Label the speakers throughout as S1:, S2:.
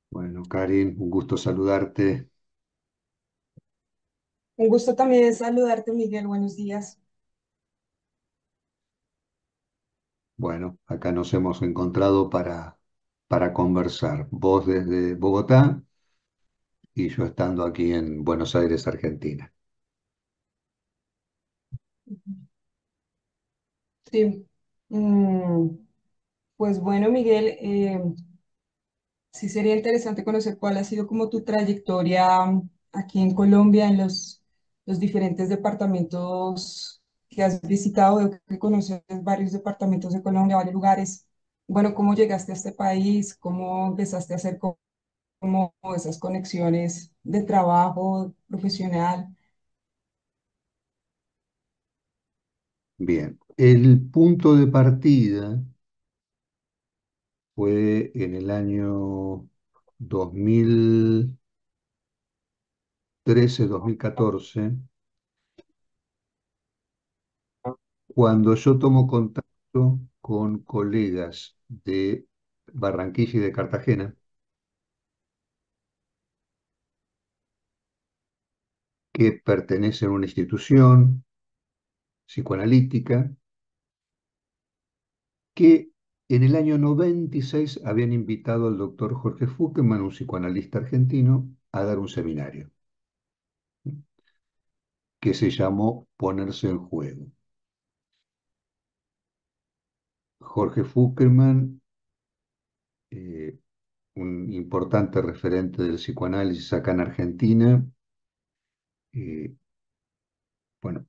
S1: Bueno, Karin, un gusto saludarte.
S2: Un gusto también saludarte, Miguel. Buenos días.
S1: Bueno, acá nos hemos encontrado para conversar. Vos desde Bogotá y yo estando aquí en Buenos Aires, Argentina.
S2: Sí. Mm, pues bueno, Miguel, sí sería interesante conocer cuál ha sido como tu trayectoria aquí en Colombia, en los diferentes departamentos que has visitado. Veo que conoces varios departamentos de Colombia, varios lugares. Bueno, ¿cómo llegaste a este país? ¿Cómo empezaste a hacer como esas conexiones de trabajo profesional?
S1: Bien, el punto de partida fue en el año 2013-2014, cuando yo tomo contacto con colegas de Barranquilla y de Cartagena que pertenecen a una institución psicoanalítica que en el año 96 habían invitado al doctor Jorge Fuckerman, un psicoanalista argentino, a dar un seminario que se llamó Ponerse en Juego. Jorge Fuckerman, eh, un importante referente del psicoanálisis acá en Argentina, eh, bueno,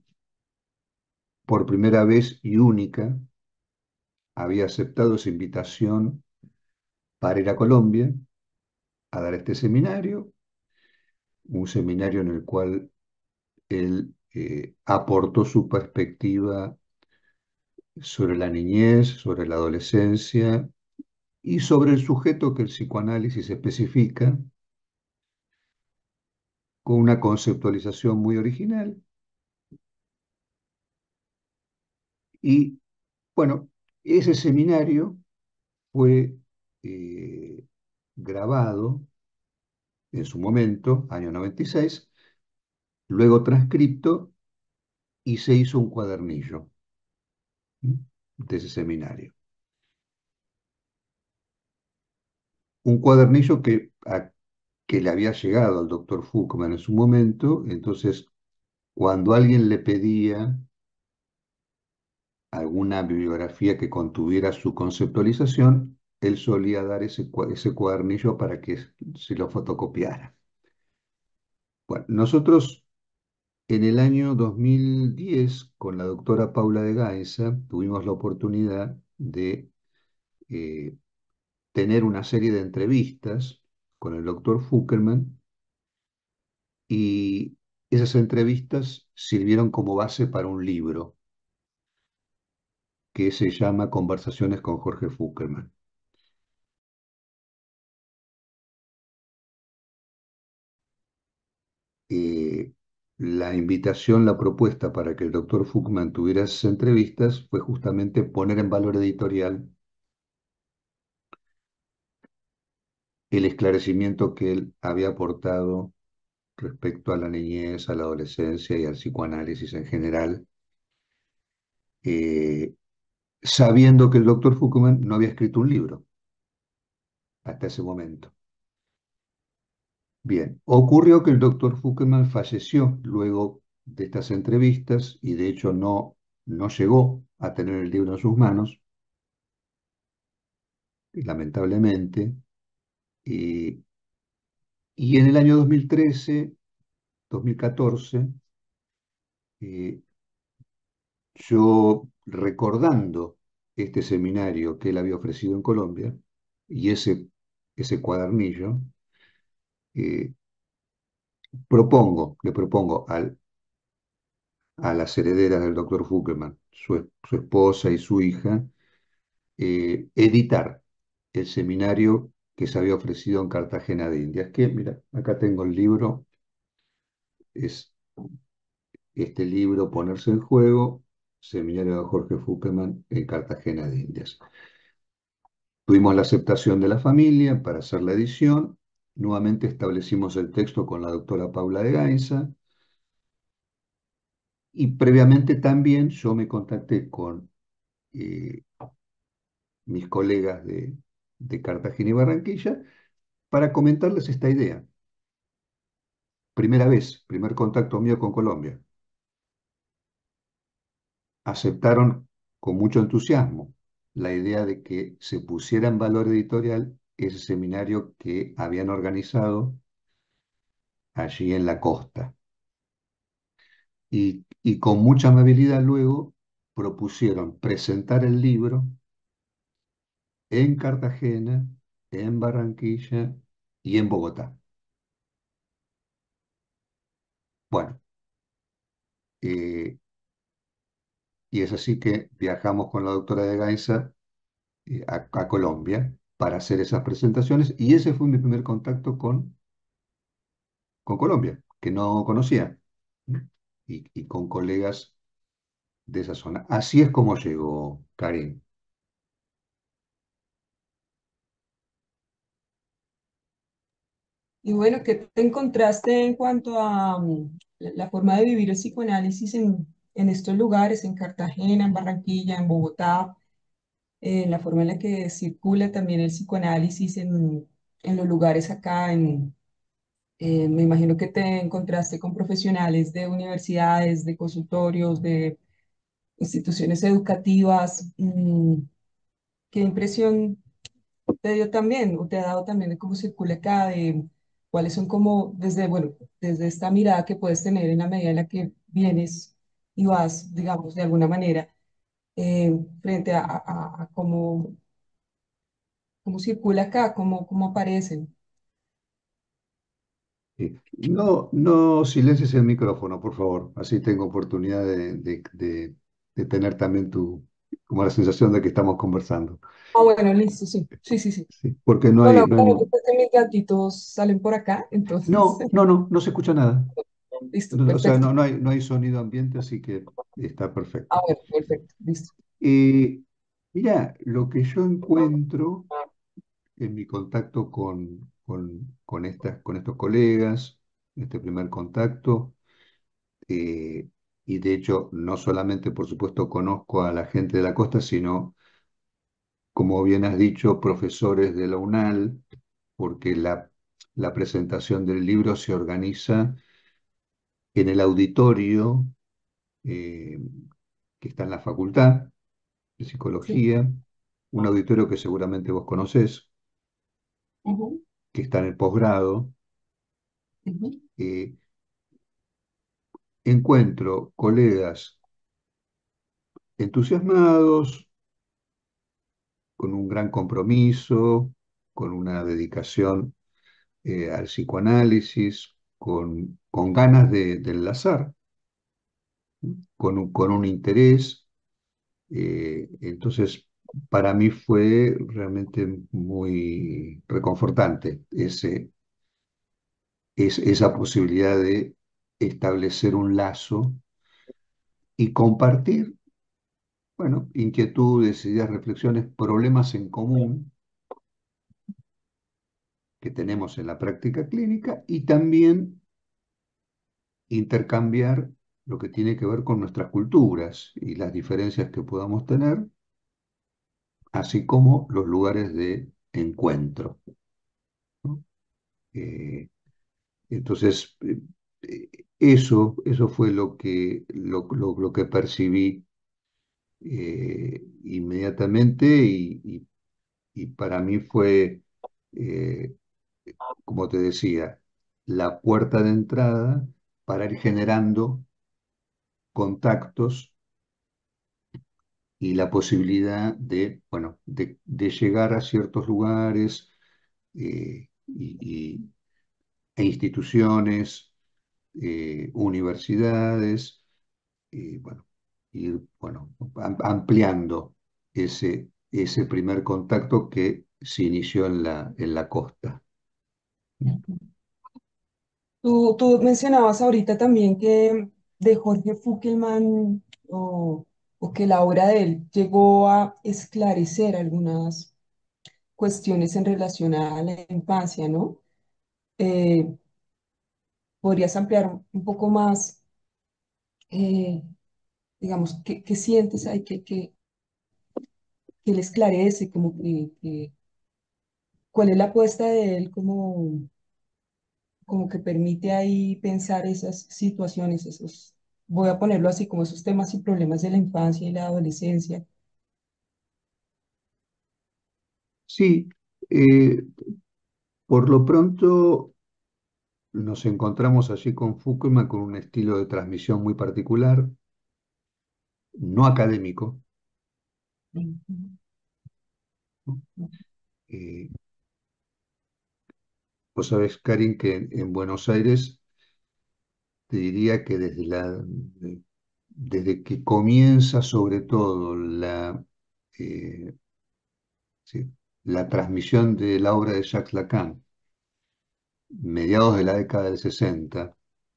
S1: por primera vez y única había aceptado esa invitación para ir a Colombia a dar este seminario, un seminario en el cual él aportó su perspectiva sobre la niñez, sobre la adolescencia y sobre el sujeto que el psicoanálisis especifica con una conceptualización muy original. Y bueno, ese seminario fue eh, grabado en su momento, año 96, luego transcripto y se hizo un cuadernillo, ¿m?, de ese seminario. Un cuadernillo que le había llegado al doctor Fuchman en su momento, entonces cuando alguien le pedía alguna bibliografía que contuviera su conceptualización, él solía dar ese cuadernillo para que se lo fotocopiara. Bueno, nosotros en el año 2010, con la doctora Paula de Gainza, tuvimos la oportunidad de eh, tener una serie de entrevistas con el doctor Fuckerman y esas entrevistas sirvieron como base para un libro que se llama Conversaciones con Jorge Fuckerman. eh, la invitación, la propuesta para que el doctor Fuchman tuviera esas entrevistas fue justamente poner en valor editorial el esclarecimiento que él había aportado respecto a la niñez, a la adolescencia y al psicoanálisis en general, eh, sabiendo que el doctor Fuchman no había escrito un libro hasta ese momento. Bien, ocurrió que el doctor Fuchman falleció luego de estas entrevistas y de hecho no llegó a tener el libro en sus manos, lamentablemente. Y, y en el año 2013, 2014, eh, yo recordando este seminario que él había ofrecido en Colombia y ese cuadernillo, eh, le propongo a las herederas del doctor Fuckerman, su esposa y su hija, editar el seminario que se había ofrecido en Cartagena de Indias, que mira, acá tengo el libro, es este libro, Ponerse en Juego, seminario de Jorge Fuckerman en Cartagena de Indias. Tuvimos la aceptación de la familia para hacer la edición. Nuevamente establecimos el texto con la doctora Paula de Gainza. Y previamente también yo me contacté con eh, mis colegas de Cartagena y Barranquilla para comentarles esta idea. Primera vez, primer contacto mío con Colombia. Aceptaron con mucho entusiasmo la idea de que se pusiera en valor editorial ese seminario que habían organizado allí en la costa. Y con mucha amabilidad luego propusieron presentar el libro en Cartagena, en Barranquilla y en Bogotá. Bueno, eh, y es así que viajamos con la doctora de Gainza a Colombia para hacer esas presentaciones y ese fue mi primer contacto con Colombia, que no conocía, ¿no? Y con colegas de esa zona. Así es como llegó Karim.
S2: Y bueno, ¿qué te encontraste en cuanto a la forma de vivir el psicoanálisis en estos lugares, en Cartagena, en Barranquilla, en Bogotá, la forma en la que circula también el psicoanálisis en los lugares acá? Me imagino que te encontraste con profesionales de universidades, de consultorios, de instituciones educativas. ¿Qué impresión te dio también o te ha dado también de cómo circula acá, de cuáles son como desde, bueno, desde esta mirada que puedes tener en la medida en la que vienes y vas, digamos, de alguna manera, frente a cómo circula acá, cómo aparecen?
S1: No, no silencies el micrófono, por favor. Así tengo oportunidad de tener también como la sensación de que estamos conversando.
S2: Ah, bueno, listo, sí, sí, sí, sí.
S1: Sí, porque no
S2: No,
S1: hay,
S2: no,
S1: no hay,
S2: claro, pues que mis gatitos salen por acá, entonces,
S1: no se escucha nada.
S2: listo,
S1: O sea,
S2: perfecto.
S1: no hay sonido ambiente, así que está
S2: Ah,
S1: perfecto.
S2: bueno, perfecto, listo.
S1: Eh, Mira, lo que yo encuentro en mi contacto con estos colegas, este primer contacto, eh, y de hecho no solamente, por supuesto, conozco a la gente de la costa, sino, como bien has dicho, profesores de la UNAL, porque la presentación del libro se organiza en el auditorio eh, que está en la Facultad de
S2: Sí.
S1: Psicología, un auditorio que seguramente vos conocés,
S2: Ujú,
S1: que está en el posgrado.
S2: ujú,
S1: eh, Encuentro colegas entusiasmados, con un gran compromiso, con una dedicación al psicoanálisis, con ganas de enlazar, ¿no? Con un interés. Entonces, para mí fue realmente muy reconfortante esa posibilidad de establecer un lazo y compartir, bueno, inquietudes, ideas, reflexiones, problemas en común que tenemos en la práctica clínica y también intercambiar lo que tiene que ver con nuestras culturas y las diferencias que podamos tener, así como los lugares de encuentro, ¿no? Eh, entonces, eso fue lo que percibí inmediatamente y para mí fue, eh, como te decía, la puerta de entrada para ir generando contactos y la posibilidad de, bueno, de llegar a ciertos lugares e instituciones, universidades, bueno, ir, bueno, ampliando ese primer contacto que se inició en la costa.
S2: ujú. Tú mencionabas ahorita también que de Jorge Fuckelman o que la obra de él llegó a esclarecer algunas cuestiones en relación a la infancia, ¿no? Eh, ¿Podrías ampliar un poco más, eh, digamos, qué sientes ahí, qué le esclarece, como cuál es la apuesta de él, como que permite ahí pensar esas situaciones, esos, voy a ponerlo así, como esos temas y problemas de la infancia y la adolescencia?
S1: Sí, eh, por lo pronto nos encontramos allí con Fukuyama con un estilo de transmisión muy particular, no académico, ¿no? Eh, Vos sabés, Karin, que en Buenos Aires te diría que desde que comienza sobre todo eh, sí, la transmisión de la obra de Jacques Lacan, mediados de la década del 60,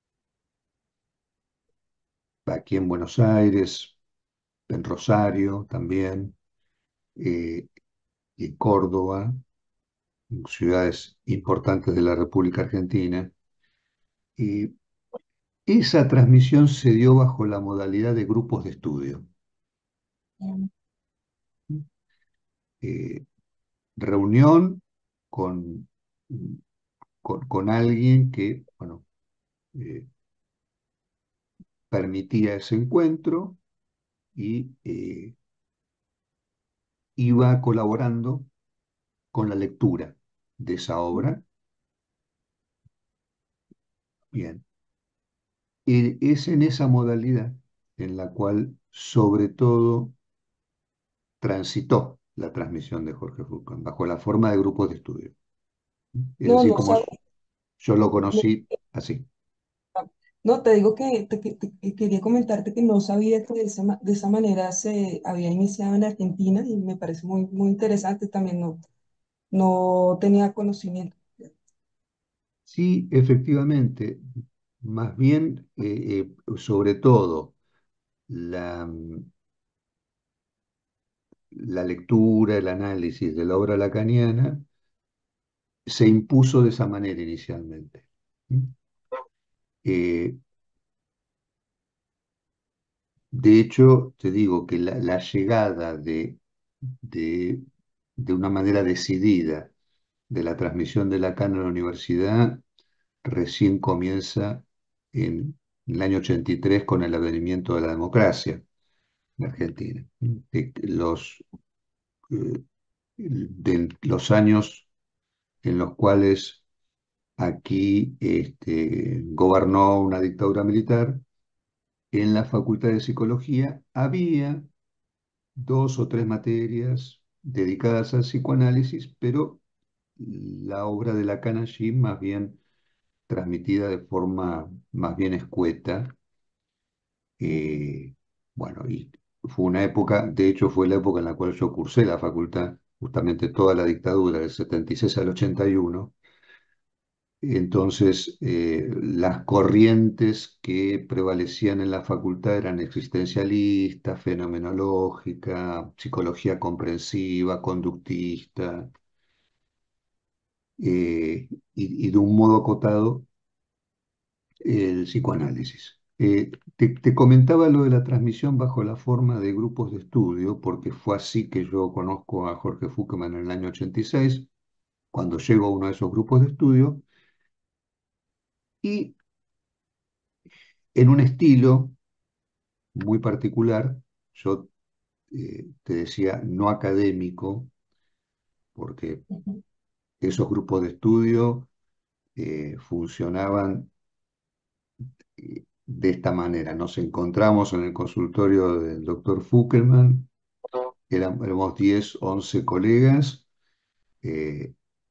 S1: aquí en Buenos Aires, en Rosario también, eh, y en Córdoba, ciudades importantes de la República Argentina, y esa transmisión se dio bajo la modalidad de grupos de estudio. Eh, Reunión con, con alguien que, bueno, eh, permitía ese encuentro y iba colaborando con la lectura de esa obra. Bien, es en esa modalidad en la cual, sobre todo, transitó la transmisión de Jorge Foucault, bajo la forma de grupos de estudio. Es
S2: No,
S1: decir,
S2: no
S1: como
S2: sabía.
S1: yo lo conocí así.
S2: No, te digo que quería comentarte que no sabía que de esa manera se había iniciado en Argentina y me parece muy, muy interesante también, no tenía conocimiento.
S1: Sí, efectivamente, más bien, sobre todo, la, la lectura, el análisis de la obra lacaniana se impuso de esa manera inicialmente. ¿Mm? Eh, de hecho, te digo que la llegada de, de una manera decidida de la transmisión de Lacan a la universidad recién comienza en el año 83 con el advenimiento de la democracia en Argentina. Eh, de los años en los cuales aquí gobernó una dictadura militar, en la Facultad de Psicología había dos o tres materias dedicadas al psicoanálisis, pero la obra de Lacan allí más bien transmitida de forma más bien escueta. Bueno, y fue una época, de hecho fue la época en la cual yo cursé la facultad, justamente toda la dictadura, del 76 al 81. Entonces, las corrientes que prevalecían en la facultad eran existencialista, fenomenológica, psicología comprensiva, conductista, y de un modo acotado el psicoanálisis. Te comentaba lo de la transmisión bajo la forma de grupos de estudio, porque fue así que yo conozco a Jorge Foucault en el año 86, cuando llego a uno de esos grupos de estudio, y en un estilo muy particular, yo te decía no académico, porque
S2: Ujú,
S1: esos grupos de estudio funcionaban de esta manera. Nos encontramos en el consultorio del doctor Fukelman, éramos 10 11 colegas, eh,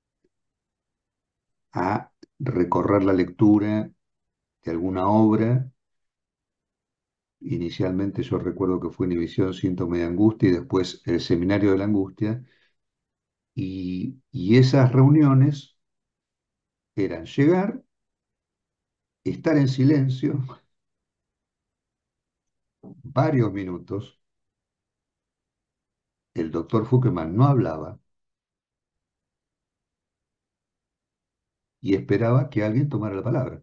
S1: a recorrer la lectura de alguna obra. Inicialmente yo recuerdo que fue Inhibición, Síntoma y Angustia y después el Seminario de la Angustia. Y esas reuniones eran llegar, estar en silencio varios minutos, el doctor Fukeman no hablaba, y esperaba que alguien tomara la palabra.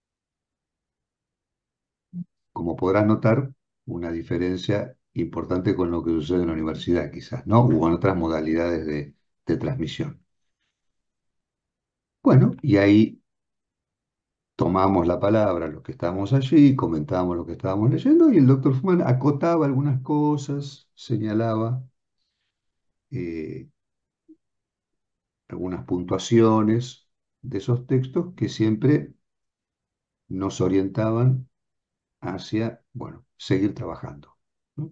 S1: Como podrás notar, una diferencia importante con lo que sucede en la universidad, quizás, ¿no? O en otras modalidades de transmisión. Bueno, y ahí tomamos la palabra los que estábamos allí, comentábamos lo que estábamos leyendo y el doctor Fuhrman acotaba algunas cosas, señalaba eh, algunas puntuaciones de esos textos que siempre nos orientaban hacia, bueno, seguir trabajando, ¿no?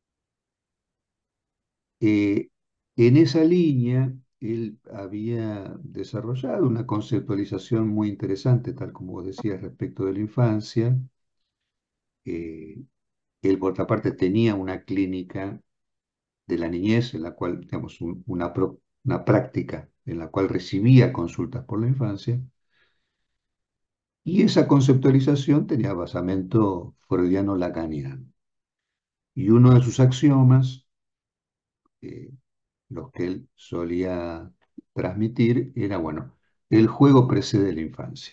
S1: Eh, en esa línea, él había desarrollado una conceptualización muy interesante, tal como vos decías, respecto de la infancia. Eh, Él, por otra parte, tenía una clínica de la niñez en la cual, digamos, una práctica en la cual recibía consultas por la infancia, y esa conceptualización tenía basamento freudiano-lacaniano. Y uno de sus axiomas, eh, los que él solía transmitir, era, bueno, el juego precede la infancia.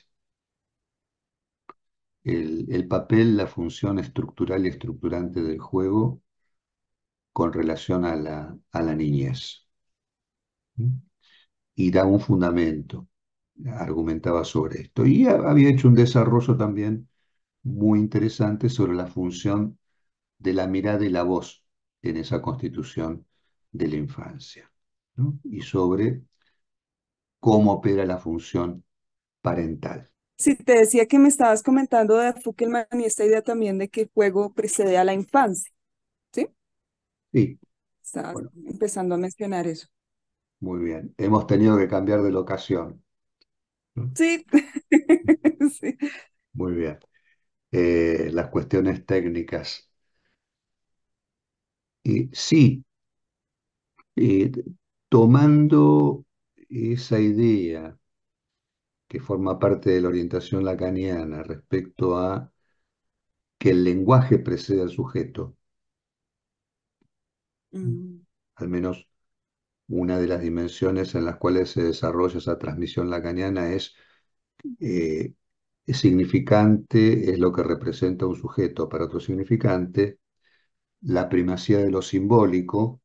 S1: El papel, la función estructural y estructurante del juego con relación a la niñez. ¿Mm? Y da un fundamento, argumentaba sobre esto. Y había hecho un desarrollo también muy interesante sobre la función de la mirada y la voz en esa constitución de la infancia, ¿no? Y sobre cómo opera la función parental.
S2: Sí, te decía que me estabas comentando de Foucault y esta idea también de que el juego precede a la infancia, ¿sí?
S1: Sí,
S2: Estabas
S1: bueno,
S2: empezando a mencionar eso.
S1: muy bien. Hemos tenido que cambiar de locación, ¿no?
S2: Sí, sí.
S1: Muy bien. Las cuestiones técnicas. Sí, eh, tomando esa idea que forma parte de la orientación lacaniana respecto a que el lenguaje precede al sujeto,
S2: Mm,
S1: al menos una de las dimensiones en las cuales se desarrolla esa transmisión lacaniana eh, es significante, es lo que representa un sujeto para otro significante, la primacía de lo simbólico.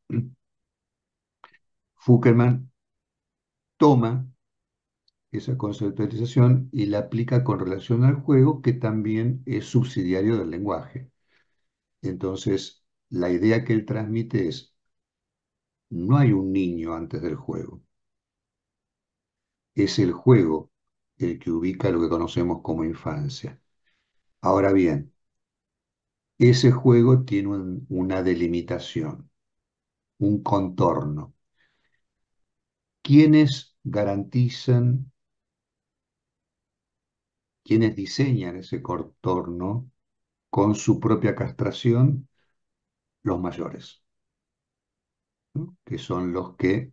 S1: Fuckerman toma esa conceptualización y la aplica con relación al juego, que también es subsidiario del lenguaje. Entonces, la idea que él transmite es, no hay un niño antes del juego, es el juego el que ubica lo que conocemos como infancia. Ahora bien, ese juego tiene una delimitación, un contorno. ¿Quiénes garantizan, quiénes diseñan ese contorno con su propia castración? Los mayores, ¿no? Que son los que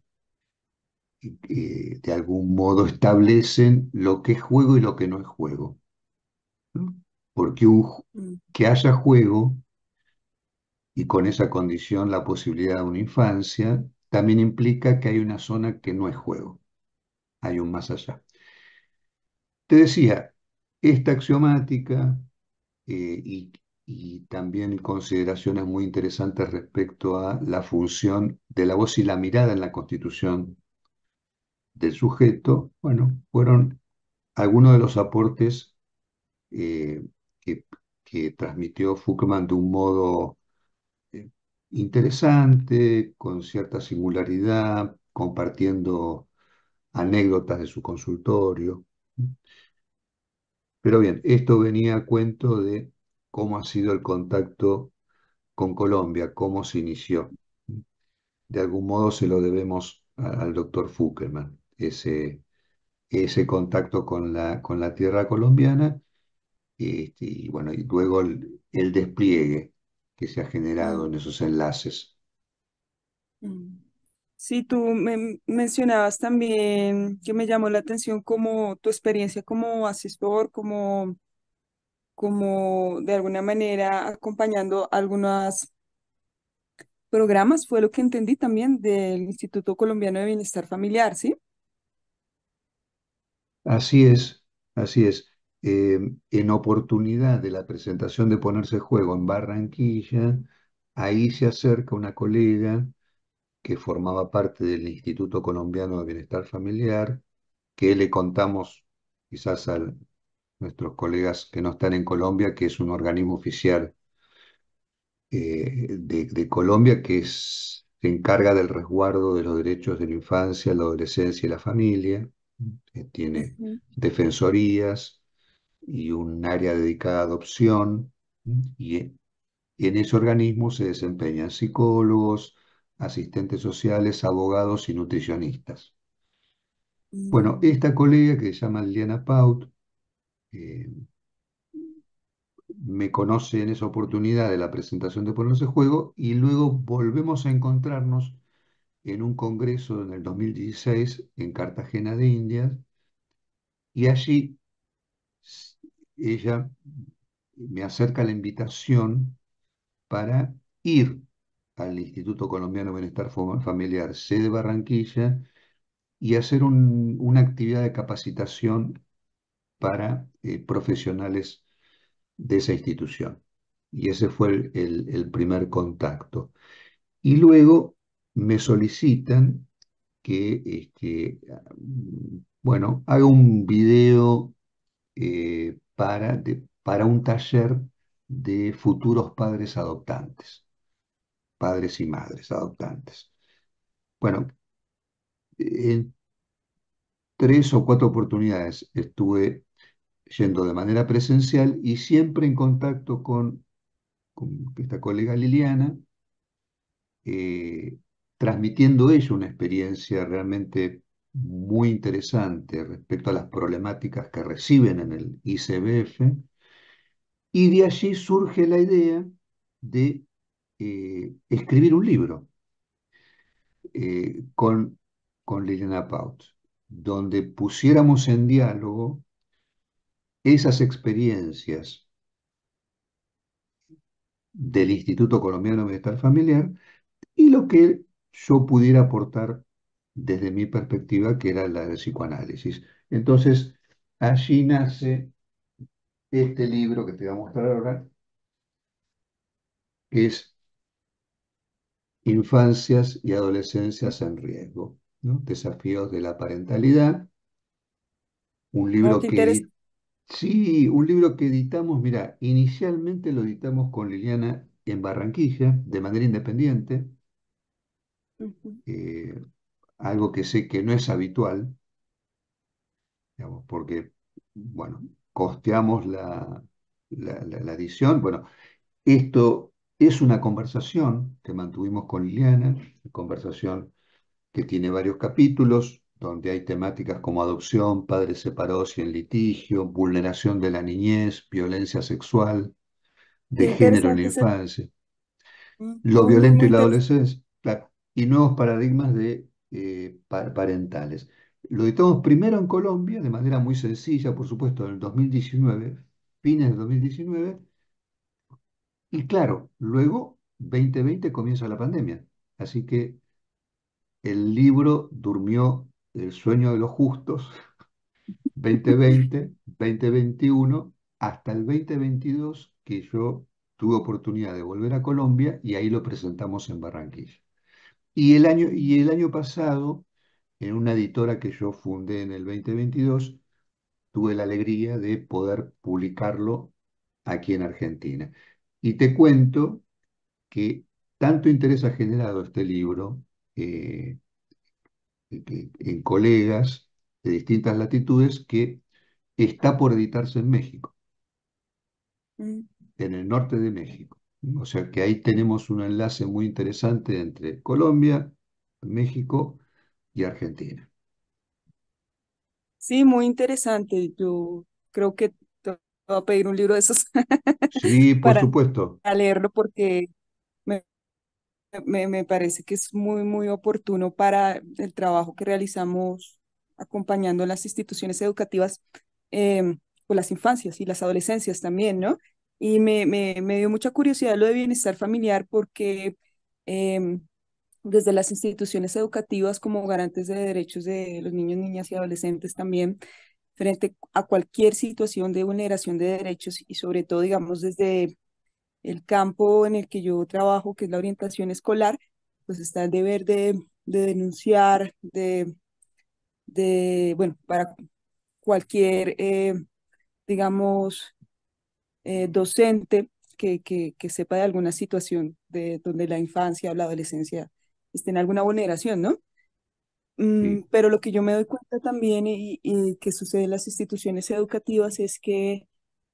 S1: de algún modo establecen lo que es juego y lo que no es juego, ¿no? Porque
S2: mm,
S1: que haya juego y con esa condición la posibilidad de una infancia, también implica que hay una zona que no es juego, hay un más allá. Te decía, esta axiomática y también consideraciones muy interesantes respecto a la función de la voz y la mirada en la constitución del sujeto, bueno, fueron algunos de los aportes eh, que, que transmitió Foucault de un modo eh, interesante, con cierta singularidad, compartiendo anécdotas de su consultorio. Pero bien, esto venía a cuento de cómo ha sido el contacto con Colombia, cómo se inició. De algún modo se lo debemos al doctor Fuckelman, ese contacto con la tierra colombiana, y bueno, y luego el despliegue que se ha generado
S2: mm,
S1: en esos enlaces.
S2: mm. Sí, tú me mencionabas también que me llamó la atención como tu experiencia como asesor, como de alguna manera acompañando algunos programas, fue lo que entendí también del Instituto Colombiano de Bienestar Familiar, ¿sí?
S1: Así es, así es. En oportunidad de la presentación de Ponerse Juego en Barranquilla, ahí se acerca una colega que formaba parte del Instituto Colombiano de Bienestar Familiar, que le contamos quizás a nuestros colegas que no están en Colombia, que es un organismo oficial de Colombia se encarga del resguardo de los derechos de la infancia, la adolescencia y la familia. Tiene
S2: Ujú.
S1: defensorías y un área dedicada a adopción, y en ese organismo se desempeñan psicólogos, asistentes sociales, abogados y nutricionistas. Bueno,
S2: Mm.
S1: esta colega que se llama Liana Paut eh, me conoce en esa oportunidad de la presentación de Ponerse Juego y luego volvemos a encontrarnos en un congreso en el 2016 en Cartagena de Indias y allí s- ella me acerca la invitación para ir al Instituto Colombiano de Bienestar Familiar, sede Barranquilla, y hacer una actividad de capacitación para profesionales de esa institución. Y ese fue el primer contacto. Y luego me solicitan que, bueno, haga un video para un taller de futuros padres adoptantes, padres y madres adoptantes. Bueno, en 3 o 4 oportunidades estuve yendo de manera presencial y siempre en contacto con esta colega Liliana, eh, transmitiendo ella una experiencia realmente muy interesante respecto a las problemáticas que reciben en el ICBF, y de allí surge la idea de escribir un libro con Liliana Paut, donde pusiéramos en diálogo esas experiencias del Instituto Colombiano de Bienestar Familiar y lo que yo pudiera aportar desde mi perspectiva, que era la del psicoanálisis. Entonces, allí nace este libro que te voy a mostrar ahora, que es Infancias y Adolescencias en Riesgo, ¿no? Desafíos de la parentalidad, un
S2: Oh,
S1: libro
S2: qué
S1: que
S2: interesante.
S1: sí, un libro que editamos, mira, inicialmente lo editamos con Liliana en Barranquilla, de manera independiente, eh, algo que sé que no es habitual, digamos, porque, bueno, costeamos la edición. Bueno, esto es una conversación que mantuvimos con Liliana, una conversación que tiene varios capítulos, donde hay temáticas como adopción, padres separados y en litigio, vulneración de la niñez, violencia sexual,
S2: Qué
S1: de género en la
S2: interesante
S1: infancia, lo
S2: muy, muy,
S1: violento
S2: muy
S1: y la
S2: interesante.
S1: adolescencia, claro, y nuevos paradigmas parentales. Lo editamos primero en Colombia, de manera muy sencilla, por supuesto, en el 2019, fines de 2019, y claro, luego 2020 comienza la pandemia. Así que el libro durmió el sueño de los justos 2020, 2021, hasta el 2022, que yo tuve oportunidad de volver a Colombia y ahí lo presentamos en Barranquilla. Y el año pasado, en una editora que yo fundé en el 2022, tuve la alegría de poder publicarlo aquí en Argentina. Y te cuento que tanto interés ha generado este libro eh, en colegas de distintas latitudes que está por editarse en México,
S2: Mm.
S1: en el norte de México. O sea que ahí tenemos un enlace muy interesante entre Colombia, México y Argentina.
S2: Sí, muy interesante. Yo creo que te voy a pedir un libro de esos
S1: Sí, por
S2: para
S1: supuesto.
S2: leerlo porque me, me parece que es muy, muy oportuno para el trabajo que realizamos acompañando a las instituciones educativas con las infancias y las adolescencias también, ¿no? Y me dio mucha curiosidad lo de bienestar familiar porque em, desde las instituciones educativas como garantes de derechos de los niños, niñas y adolescentes también, frente a cualquier situación de vulneración de derechos y sobre todo, digamos, desde el campo en el que yo trabajo, que es la orientación escolar, pues está el deber de denunciar, bueno, para cualquier, digamos, docente que sepa de alguna situación de donde la infancia o la adolescencia esté en alguna vulneración, ¿no?
S1: Sí,
S2: Pero lo que yo me doy cuenta también y que sucede en las instituciones educativas es que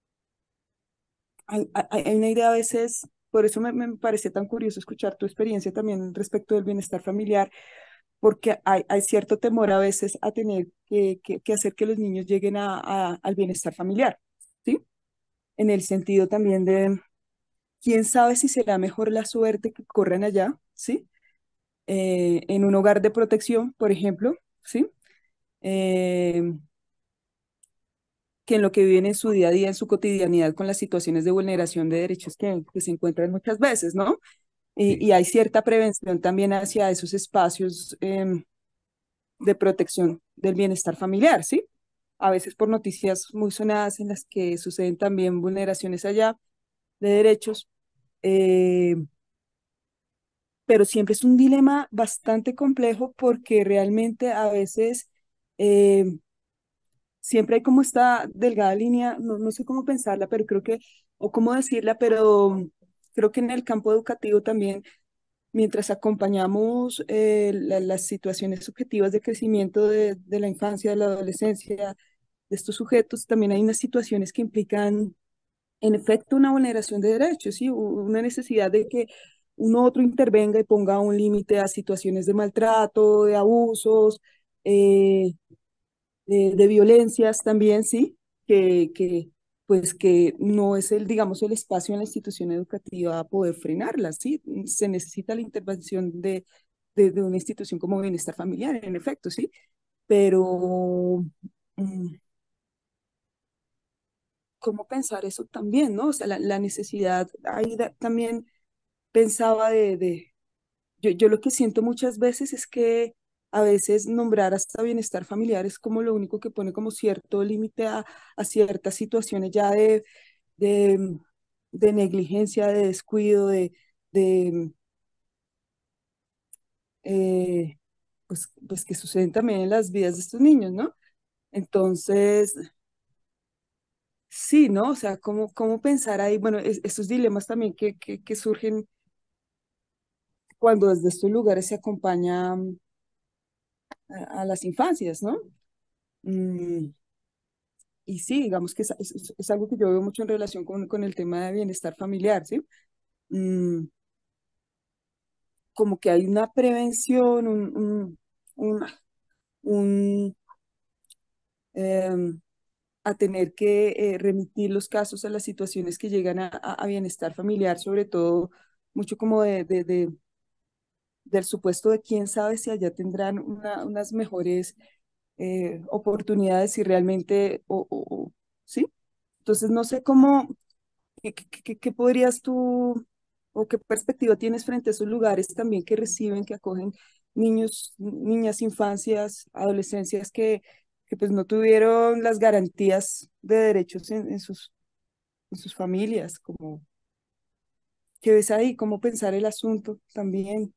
S2: hay una idea a veces, por eso me parece tan curioso escuchar tu experiencia también respecto del bienestar familiar, porque hay cierto temor a veces a tener que hacer que los niños lleguen al bienestar familiar, ¿sí? En el sentido también de, quién sabe si será mejor la suerte que corran allá, ¿sí? En un hogar de protección, por ejemplo, ¿sí? Eh, que en lo que viven en su día a día, en su cotidianidad con las situaciones de vulneración de derechos que se encuentran muchas veces, ¿no?
S1: sí.
S2: Y hay cierta prevención también hacia esos espacios de protección del bienestar familiar, ¿sí? A veces por noticias muy sonadas en las que suceden también vulneraciones allá de derechos, eh, pero siempre es un dilema bastante complejo porque realmente a veces eh, siempre hay como esta delgada línea, no sé cómo pensarla, pero creo que, o cómo decirla, pero creo que en el campo educativo también, mientras acompañamos las situaciones subjetivas de crecimiento de la infancia, de la adolescencia, de estos sujetos, también hay unas situaciones que implican, en efecto, una vulneración de derechos, ¿sí? Una necesidad de que uno otro intervenga y ponga un límite a situaciones de maltrato, de abusos, eh, de violencias también, ¿sí? Pues que no es el, digamos, el espacio en la institución educativa a poder frenarlas, ¿sí? Se necesita la intervención de una institución como Bienestar Familiar, en efecto, ¿sí? Pero, mm, ¿cómo pensar eso también, no? O sea, la necesidad, ahí también pensaba yo lo que siento muchas veces es que a veces nombrar hasta bienestar familiar es como lo único que pone como cierto límite a ciertas situaciones ya de, de negligencia, de descuido, de eh, pues que suceden también en las vidas de estos niños, ¿no? Entonces, sí, ¿no? O sea, ¿cómo pensar ahí? Bueno, estos dilemas también que surgen cuando desde estos lugares se acompaña a las infancias, ¿no? Mm, y sí, digamos que es algo que yo veo mucho en relación con el tema de bienestar familiar, ¿sí? Mm, como que hay una prevención, un, un, em, a tener que remitir los casos a las situaciones que llegan a bienestar familiar, sobre todo mucho como del supuesto de quién sabe si allá tendrán unas mejores oportunidades si realmente, ¿sí? Entonces no sé cómo, qué podrías tú o qué perspectiva tienes frente a esos lugares también que reciben, que acogen niños, niñas, infancias, adolescencias que pues no tuvieron las garantías de derechos en sus familias, como, ¿qué ves ahí? ¿Cómo pensar el asunto también?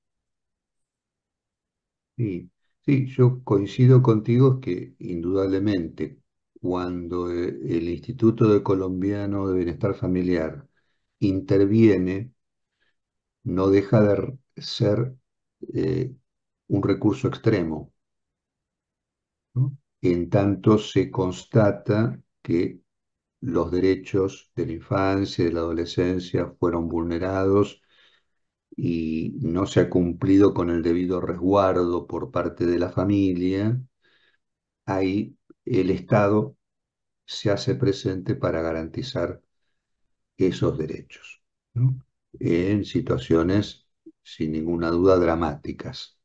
S1: Sí, sí, yo coincido contigo que indudablemente cuando el Instituto de Colombiano de Bienestar Familiar interviene, no deja de ser eh, un recurso extremo, ¿no? En tanto se constata que los derechos de la infancia y de la adolescencia fueron vulnerados y no se ha cumplido con el debido resguardo por parte de la familia, ahí el Estado se hace presente para garantizar esos derechos, ¿no? En situaciones, sin ninguna duda, dramáticas.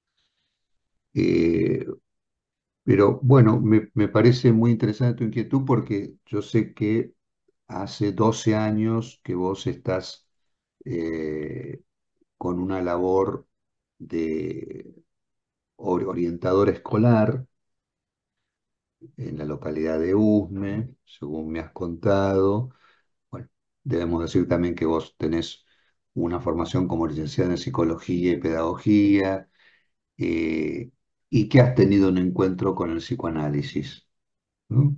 S1: Eh, pero bueno, me parece muy interesante tu inquietud porque yo sé que hace 12 años que vos estás eh, con una labor de orientador escolar en la localidad de Usme, según me has contado. Bueno, debemos decir también que vos tenés una formación como licenciada en psicología y pedagogía, eh, y que has tenido un encuentro con el psicoanálisis, ¿no?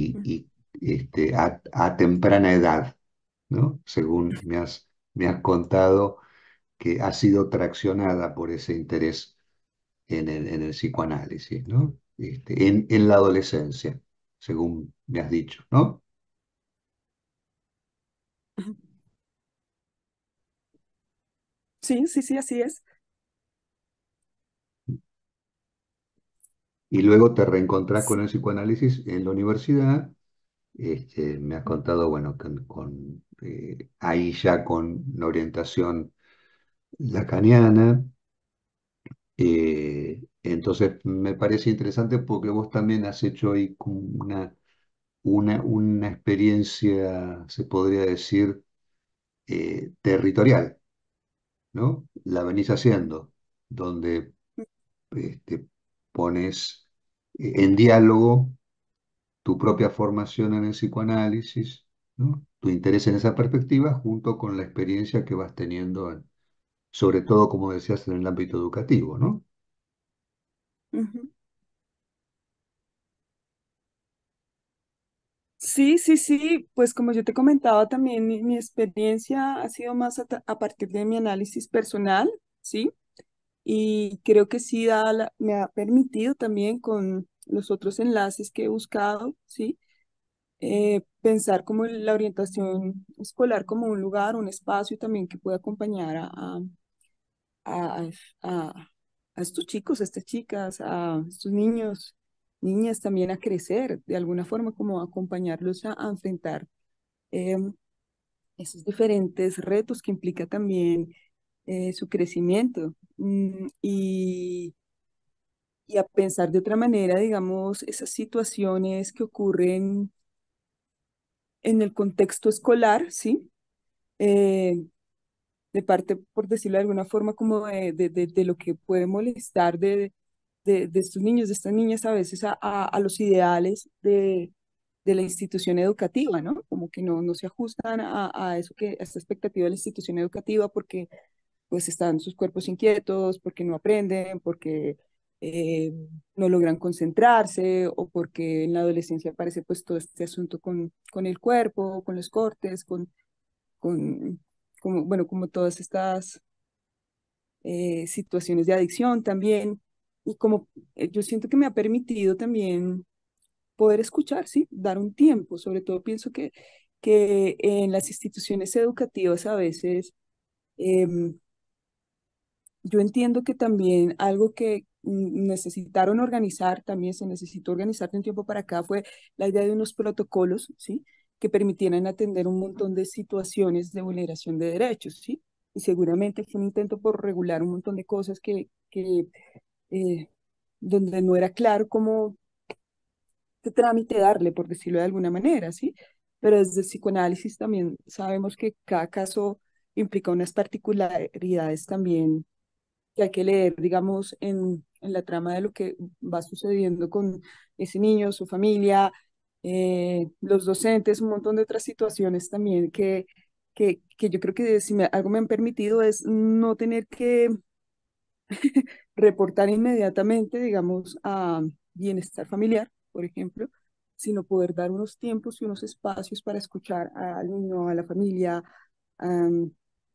S1: A temprana edad, ¿no? Según me has contado que has sido traccionada por ese interés en el psicoanálisis, ¿no? En la adolescencia, según me has dicho, ¿no?
S2: Sí, sí, sí, así es.
S1: Y luego te reencontrás con el psicoanálisis en la universidad. Me has contado, bueno, ahí ya con la orientación lacaniana. Entonces, me parece interesante porque vos también has hecho ahí como una experiencia, se podría decir, territorial, ¿no? La venís haciendo, donde este, pones en diálogo tu propia formación en el psicoanálisis, ¿no? Tu interés en esa perspectiva junto con la experiencia que vas teniendo, sobre todo, como decías, en el ámbito educativo, ¿no?
S2: Ujú. Sí, sí, sí, pues como yo te comentaba también, mi experiencia ha sido más a partir de mi análisis personal, ¿sí? Y creo que sí me ha permitido también con los otros enlaces que he buscado, ¿sí? Pensar como en la orientación escolar como un lugar, un espacio también que pueda acompañar a, a- a estos chicos, a estas chicas, a estos niños, niñas también a crecer, de alguna forma como acompañarlos a enfrentar em, esos diferentes retos que implica también su crecimiento. Y a pensar de otra manera, digamos, esas situaciones que ocurren en el contexto escolar, ¿sí? Eh, de parte, por decirlo de alguna forma, como de lo que puede molestar de estos niños, de estas niñas, a veces a los ideales de la institución educativa, ¿no? Como que no se ajustan a eso a esta expectativa de la institución educativa porque pues están sus cuerpos inquietos, porque no aprenden, porque eh, no logran concentrarse o porque en la adolescencia aparece pues todo este asunto con el cuerpo, con los cortes, con como, bueno, como todas estas situaciones de adicción también. Y como yo siento que me ha permitido también poder escuchar, ¿sí? Dar un tiempo. Sobre todo pienso que en las instituciones educativas a veces yo entiendo que también algo que necesitaron organizar, también se necesitó organizar de un tiempo para acá, fue la idea de unos protocolos, ¿sí? Que permitieran atender un montón de situaciones de vulneración de derechos, ¿sí? Y seguramente fue un intento por regular un montón de cosas eh, donde no era claro cómo qué trámite darle, por decirlo de alguna manera, ¿sí? Pero desde el psicoanálisis también sabemos que cada caso implica unas particularidades también que hay que leer, digamos, en la trama de lo que va sucediendo con ese niño, su familia, los docentes, un montón de otras situaciones también que yo creo que si algo me han permitido es no tener que reportar inmediatamente, digamos, a bienestar familiar, por ejemplo, sino poder dar unos tiempos y unos espacios para escuchar al niño, a la familia, am,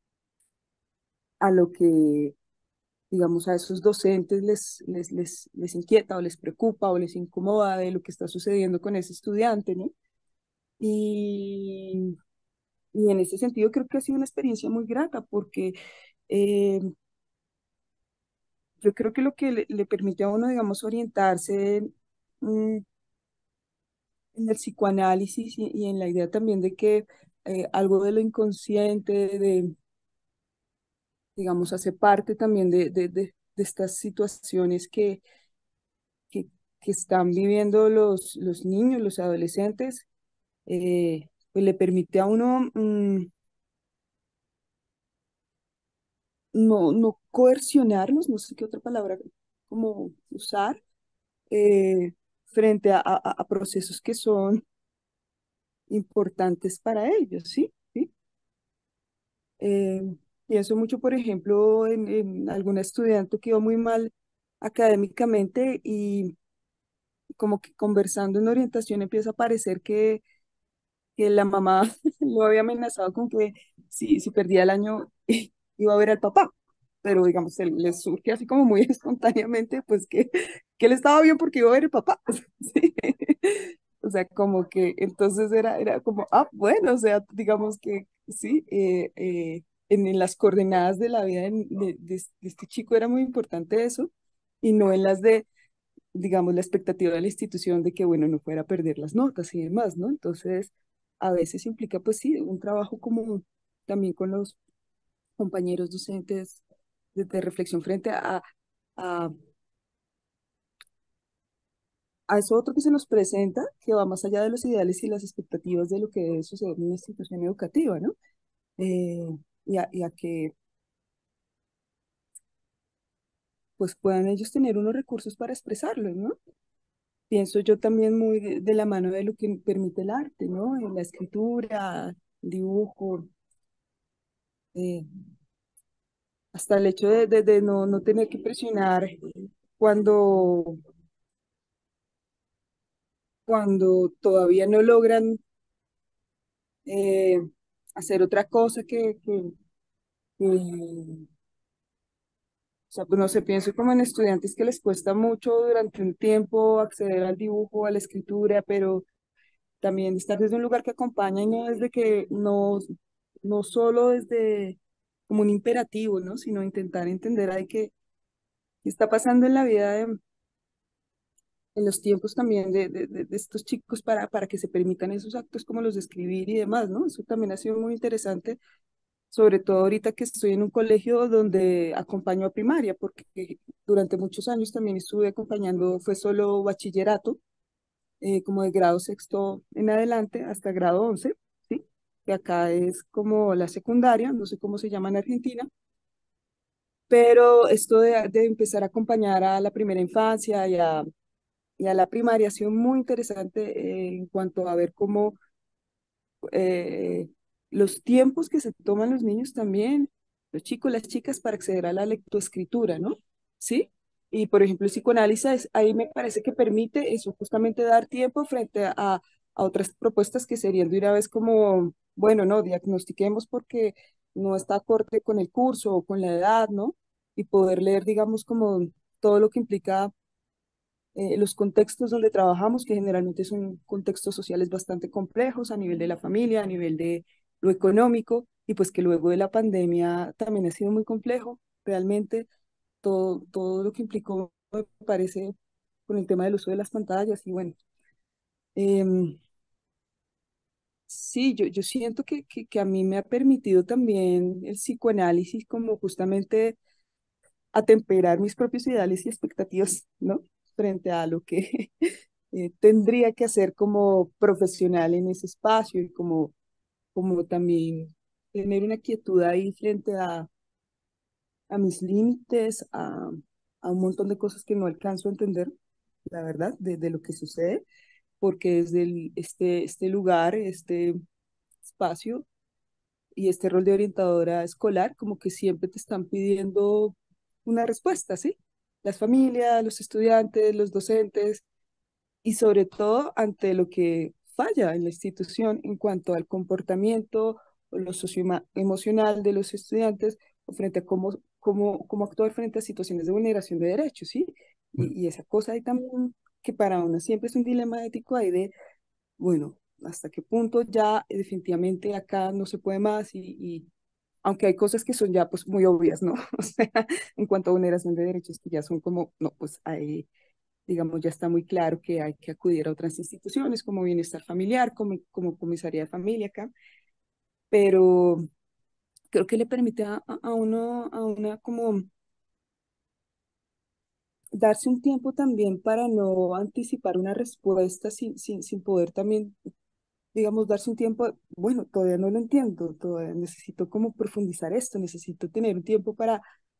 S2: a lo que digamos, a esos docentes les inquieta o les preocupa o les incomoda de lo que está sucediendo con ese estudiante, ¿no? Y, y en ese sentido creo que ha sido una experiencia muy grata porque eh, yo creo que lo que le permite a uno, digamos, orientarse mm, en el psicoanálisis y en la idea también de que algo de lo inconsciente, digamos, hace parte también de estas situaciones que, que están viviendo los niños, los adolescentes, pues le permite a uno no coercionarlos, no sé qué otra palabra como usar,
S3: frente a procesos que son importantes para ellos, ¿sí? ¿Sí? Eh, Pienso mucho, por ejemplo, en alguna estudiante que iba muy mal académicamente y como que conversando en orientación empieza a parecer que la mamá lo había amenazado con que si perdía el año iba a ver al papá. Pero digamos, le surge así como muy espontáneamente, pues que él estaba bien porque iba a ver el papá. ¿Sí? O sea, como que entonces era como, ah, bueno, o sea, digamos que sí, en las coordenadas de la vida de este chico era muy importante eso, y no en las de, digamos, la expectativa de la institución de que, bueno, no fuera a perder las notas y demás, ¿no? Entonces, a veces implica, pues sí, un trabajo como también con los compañeros docentes de reflexión frente a, a eso otro que se nos presenta, que va más allá de los ideales y las expectativas de lo que debe suceder en una institución educativa, ¿no? Eh, y a que pues puedan ellos tener unos recursos para expresarlo, ¿no? Pienso yo también muy de la mano de lo que permite el arte, ¿no? En la escritura, el dibujo, eh, hasta el hecho de no tener que presionar cuando, cuando todavía no logran eh, hacer otra cosa que, o sea, pues no sé, pienso como en estudiantes que les cuesta mucho durante un tiempo acceder al dibujo, a la escritura, pero también estar desde un lugar que acompaña y no desde que, no solo desde como un imperativo, ¿no? Sino intentar entender ahí qué está pasando en la vida, en los tiempos también de estos chicos para que se permitan esos actos como los de escribir y demás, ¿no? Eso también ha sido muy interesante, sobre todo ahorita que estoy en un colegio donde acompaño a primaria, porque durante muchos años también estuve acompañando, fue solo bachillerato, como de grado sexto en adelante hasta grado 11, ¿sí? Que acá es como la secundaria, no sé cómo se llama en Argentina, pero esto de empezar a acompañar a la primera infancia y a la primaria ha sido muy interesante en cuanto a ver cómo eh, los tiempos que se toman los niños también, los chicos, las chicas, para acceder a la lectoescritura, ¿no? ¿Sí? Y por ejemplo, el psicoanálisis ahí me parece que permite eso, justamente dar tiempo frente a otras propuestas que serían de una vez como, bueno, no, diagnostiquemos porque no está acorde con el curso o con la edad, ¿no? Y poder leer, digamos, como todo lo que implica los contextos donde trabajamos, que generalmente son contextos sociales bastante complejos a nivel de la familia, a nivel de lo económico, y pues que luego de la pandemia también ha sido muy complejo, realmente todo lo que implicó, me parece, con el tema del uso de las pantallas, y bueno, em, sí, yo siento que a mí me ha permitido también el psicoanálisis como justamente atemperar mis propios ideales y expectativas, ¿no? Frente a lo que tendría que hacer como profesional en ese espacio y como también tener una quietud ahí frente a mis límites, a un montón de cosas que no alcanzo a entender, la verdad, de lo que sucede, porque desde este lugar, este espacio y este rol de orientadora escolar, como que siempre te están pidiendo una respuesta, ¿sí? Las familias, los estudiantes, los docentes, y sobre todo ante lo que falla en la institución en cuanto al comportamiento o lo socioemocional de los estudiantes o frente a cómo actuar frente a situaciones de vulneración de derechos, ¿sí? Y esa cosa ahí también que para uno siempre es un dilema ético ahí de, bueno, hasta qué punto ya definitivamente acá no se puede más y aunque hay cosas que son ya pues muy obvias, ¿no? O sea, en cuanto a vulneración de derechos que ya son como, no, pues ahí digamos, ya está muy claro que hay que acudir a otras instituciones como Bienestar Familiar, como Comisaría de Familia acá, pero creo que le permite a uno, a una como darse un tiempo también para no anticipar una respuesta sin poder también, digamos, darse un tiempo, bueno, todavía no lo entiendo, todavía necesito como profundizar esto, necesito tener un tiempo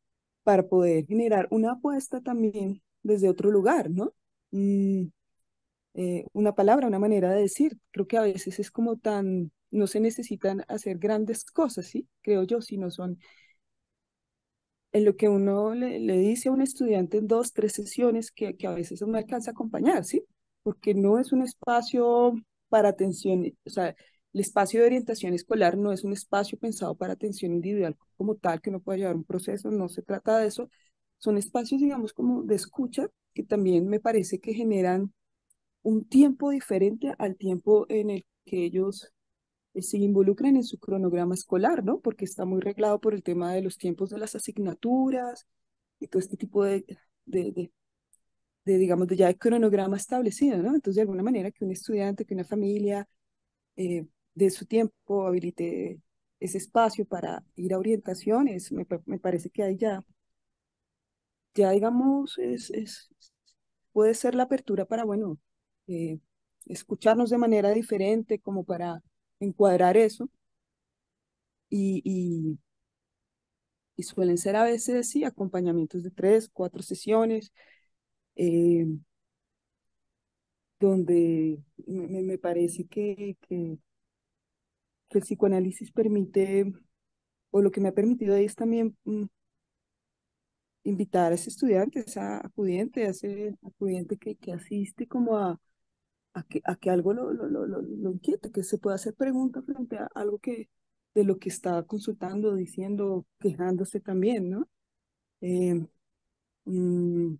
S3: para poder generar una apuesta también desde otro lugar, ¿no? una palabra, una manera de decir. Creo que a veces es como tan, no se necesitan hacer grandes cosas, ¿sí? Creo yo, sino son en lo que uno le dice a un estudiante en dos, tres sesiones que a veces no me alcanza a acompañar, ¿sí? Porque no es un espacio para atención, o sea, el espacio de orientación escolar no es un espacio pensado para atención individual como tal, que uno pueda llevar un proceso, no se trata de eso. Son espacios, digamos, como de escucha, que también me parece que generan un tiempo diferente al tiempo en el que ellos se involucran en su cronograma escolar, ¿no? Porque está muy reglado por el tema de los tiempos de las asignaturas y todo este tipo de, de, digamos, de ya de cronograma establecido, ¿no? Entonces, de alguna manera, que un estudiante, que una familia de su tiempo habilite ese espacio para ir a orientaciones, me parece que ahí ya digamos, puede ser la apertura para, bueno, eh, escucharnos de manera diferente, como para encuadrar eso. Y, y suelen ser a veces, sí, acompañamientos de tres, cuatro sesiones, eh, donde me parece que el psicoanálisis permite, o lo que me ha permitido ahí es también invitar a ese estudiante, a esa acudiente, a ese acudiente que asiste como a que algo lo inquiete, que se pueda hacer preguntas frente a algo que de lo que está consultando, diciendo, quejándose también, ¿no? Eh, mm,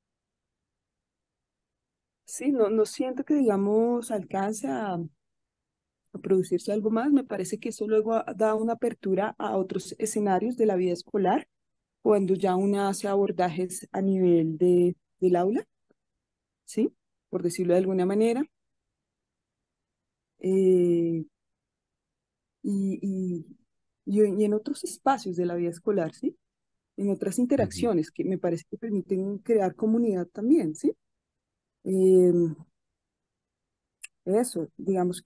S3: sí, no siento que, digamos, alcance a producirse algo más. Me parece que eso luego da una apertura a otros escenarios de la vida escolar, cuando ya uno hace abordajes a nivel del aula, ¿sí? Por decirlo de alguna manera. eh, y, y, y en otros espacios de la vida escolar, ¿sí? En otras
S1: Ujú.
S3: interacciones que me parece que permiten crear comunidad también, ¿sí? Eh, eso, digamos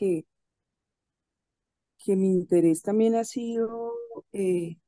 S3: que mi interés también ha sido, eh,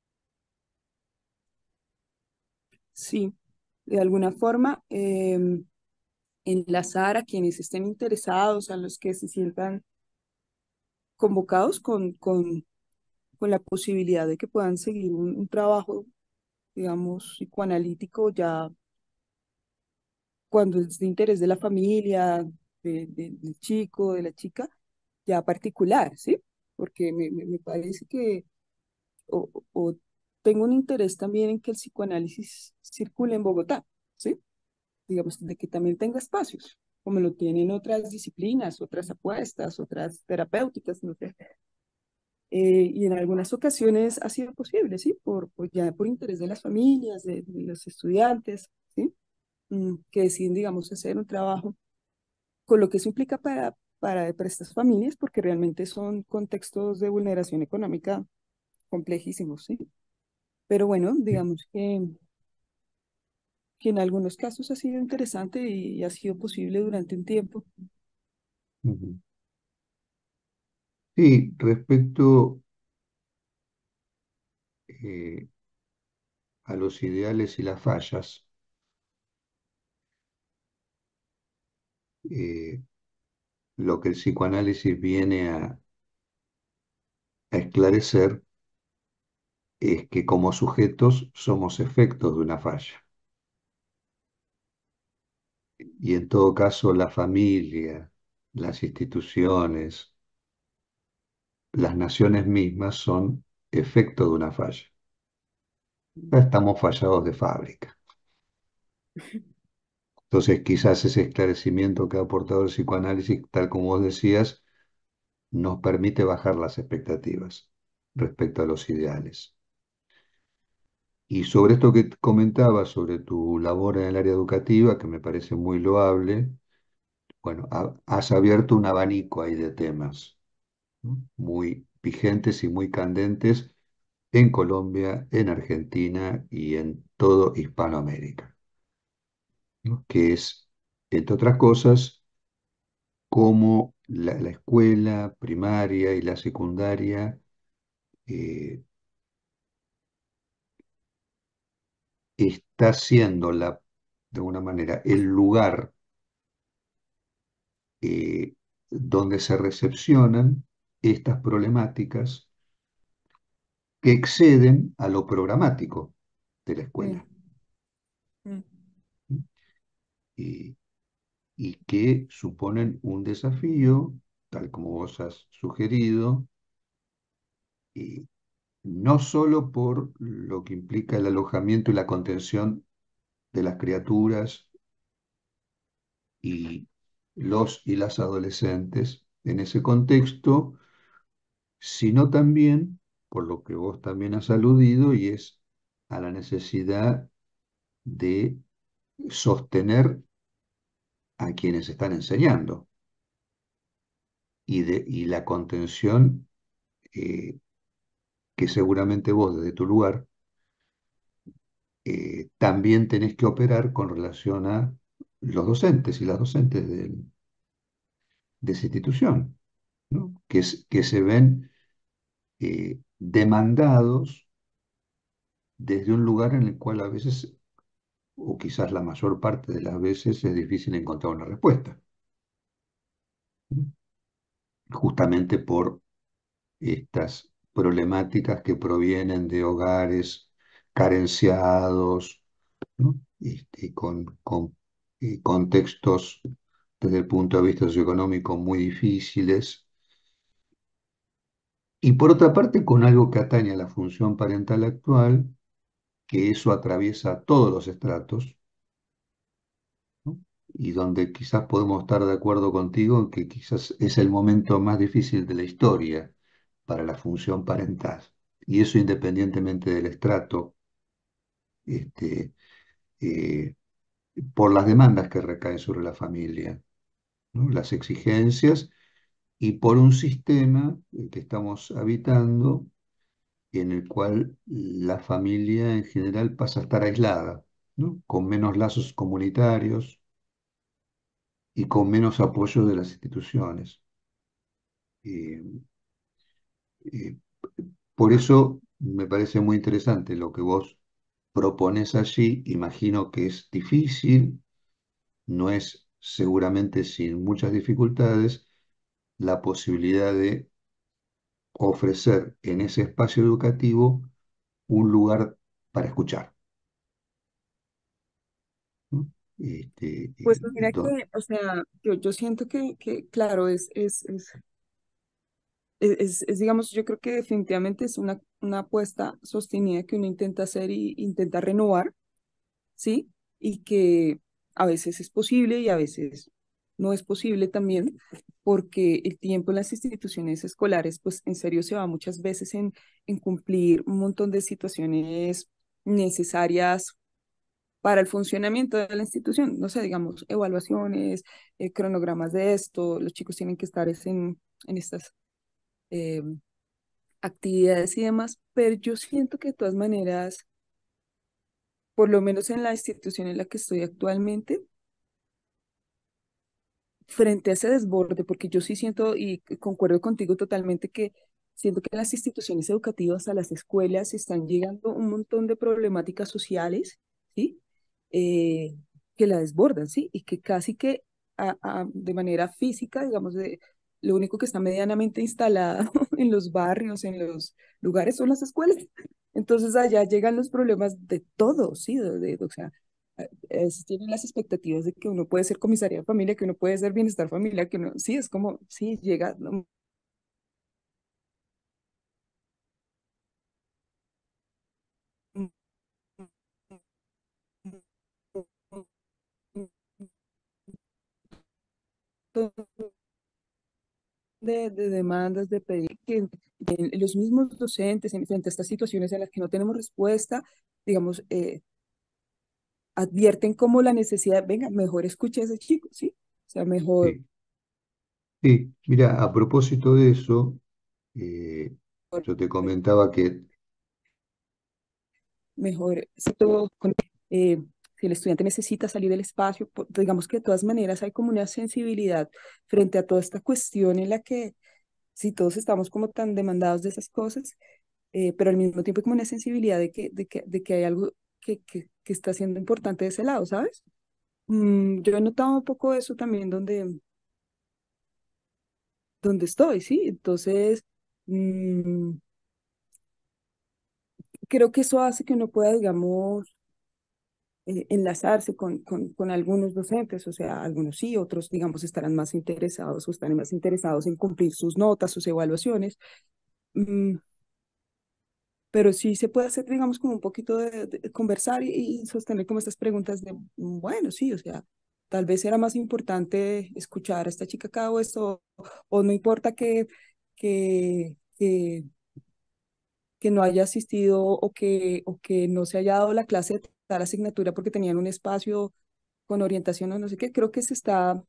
S3: sí, de alguna forma, enlazar a quienes estén interesados, a los que se sientan convocados con la posibilidad de que puedan seguir un trabajo, digamos, psicoanalítico ya cuando es de interés de la familia, del chico, de la chica, ya particular, ¿sí? Porque me parece que o tengo un interés también en que el psicoanálisis circule en Bogotá, ¿sí? Digamos, de que también tenga espacios, como lo tienen otras disciplinas, otras apuestas, otras terapéuticas, no sé. Y en algunas ocasiones ha sido posible, ¿sí? Ya por interés de las familias, de los estudiantes, ¿sí? Que deciden, digamos, hacer un trabajo con lo que eso implica para estas familias, porque realmente son contextos de vulneración económica complejísimos, ¿sí? Pero bueno, digamos que en algunos casos ha sido interesante y ha sido posible durante un tiempo.
S1: Ujú. Sí, respecto eh, a los ideales y las fallas, eh, lo que el psicoanálisis viene a esclarecer es que como sujetos somos efectos de una falla. Y en todo caso, la familia, las instituciones, las naciones mismas son efecto de una falla. Ya estamos fallados de fábrica. Entonces, quizás ese esclarecimiento que ha aportado el psicoanálisis, tal como vos decías, nos permite bajar las expectativas respecto a los ideales. Y sobre esto que comentabas, sobre tu labor en el área educativa, que me parece muy loable, bueno, has abierto un abanico ahí de temas, ¿no? Muy vigentes y muy candentes en Colombia, en Argentina y en todo Hispanoamérica, ¿no? Que es, entre otras cosas, cómo la escuela primaria y la secundaria eh, está siendo de alguna manera, el lugar eh, donde se recepcionan estas problemáticas que exceden a lo programático de la
S3: sí,
S1: escuela,
S3: mm,
S1: y, y que suponen un desafío, tal como vos has sugerido, y no solo por lo que implica el alojamiento y la contención de las criaturas y los y las adolescentes en ese contexto, sino también por lo que vos también has aludido, y es a la necesidad de sostener a quienes están enseñando y la contención eh, que seguramente vos desde tu lugar también tenés que operar con relación a los docentes y las docentes de esa institución, ¿no? Que se ven demandados desde un lugar en el cual a veces, o quizás la mayor parte de las veces, es difícil encontrar una respuesta, ¿no? Justamente por estas problemáticas que provienen de hogares carenciados, ¿no? Con contextos desde el punto de vista socioeconómico muy difíciles. Y por otra parte, con algo que atañe a la función parental actual, que eso atraviesa todos los estratos, ¿no? Y donde quizás podemos estar de acuerdo contigo en que quizás es el momento más difícil de la historia para la función parental. Y eso independientemente del estrato, este, eh, por las demandas que recaen sobre la familia, ¿no? Las exigencias y por un sistema que estamos habitando en el cual la familia en general pasa a estar aislada, ¿no? Con menos lazos comunitarios y con menos apoyo de las instituciones. Eh, eh, por eso me parece muy interesante lo que vos propones allí. Imagino que es difícil, no es seguramente sin muchas dificultades, la posibilidad de ofrecer en ese espacio educativo un lugar para escuchar, ¿no?
S3: pues mira
S1: Entonces,
S3: que, o sea, yo siento que claro, digamos, yo creo que definitivamente es una apuesta sostenida que uno intenta hacer y intenta renovar, ¿sí? Y que a veces es posible y a veces no es posible también, porque el tiempo en las instituciones escolares, pues en serio se va muchas veces en cumplir un montón de situaciones necesarias para el funcionamiento de la institución. No sé, digamos, evaluaciones, cronogramas de esto, los chicos tienen que estar en estas eh, actividades y demás, pero yo siento que de todas maneras, por lo menos en la institución en la que estoy actualmente, frente a ese desborde, porque yo sí siento y concuerdo contigo totalmente que siento que a las instituciones educativas, a las escuelas, están llegando un montón de problemáticas sociales, ¿sí? Eh, que la desbordan, ¿sí? Y que casi que de manera física, digamos, lo único que está medianamente instalado en los barrios, en los lugares, son las escuelas. Entonces allá llegan los problemas de todo, ¿sí? O sea, tienen las expectativas de que uno puede ser comisaría de familia, que uno puede ser bienestar familiar, que uno, sí, es como, sí, llega, ¿no? De demandas, de pedir que los mismos docentes, frente a estas situaciones en las que no tenemos respuesta, digamos, advierten como la necesidad, venga, mejor escuche a ese chico, ¿sí? O sea, mejor,
S1: sí, sí, mira, a propósito de eso, eh, yo te comentaba que,
S3: mejor, si todo eh, si el estudiante necesita salir del espacio, digamos que de todas maneras hay como una sensibilidad frente a toda esta cuestión en la que si todos estamos como tan demandados de esas cosas, pero al mismo tiempo hay como una sensibilidad de que hay algo que está siendo importante de ese lado, ¿sabes? Yo he notado un poco eso también donde donde estoy, ¿sí? Entonces, mm, creo que eso hace que uno pueda, digamos, enlazarse con algunos docentes, o sea, algunos sí, otros, digamos, estarán más interesados o están más interesados en cumplir sus notas, sus evaluaciones. Mm, pero sí se puede hacer, digamos, como un poquito de conversar y sostener como estas preguntas de, bueno, sí, o sea, tal vez era más importante escuchar a esta chica acá o esto, o no importa que, que, que no haya asistido o que no se haya dado la clase de tal asignatura porque tenían un espacio con orientación o no sé qué, creo que se está,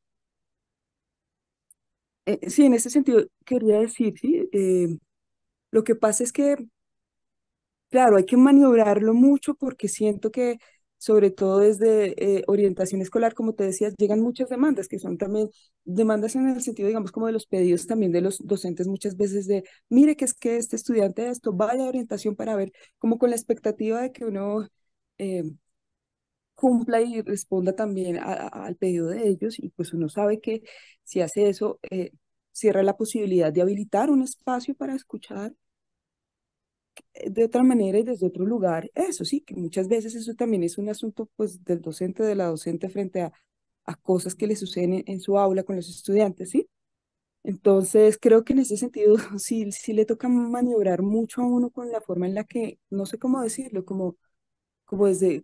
S3: sí, en ese sentido quería decir, sí, lo que pasa es que claro, hay que maniobrarlo mucho porque siento que, sobre todo desde orientación escolar, como te decías, llegan muchas demandas que son también demandas en el sentido, digamos, como de los pedidos también de los docentes muchas veces de, mire que es que este estudiante de esto vaya a orientación para ver, como con la expectativa de que uno eh, cumpla y responda también al pedido de ellos y pues uno sabe que si hace eso, cierra la posibilidad de habilitar un espacio para escuchar de otra manera y desde otro lugar. Eso sí, que muchas veces eso también es un asunto pues del docente, de la docente frente a cosas que le suceden en su aula con los estudiantes, ¿sí? Entonces, creo que en ese sentido sí, sí le toca maniobrar mucho a uno con la forma en la que, no sé cómo decirlo, como desde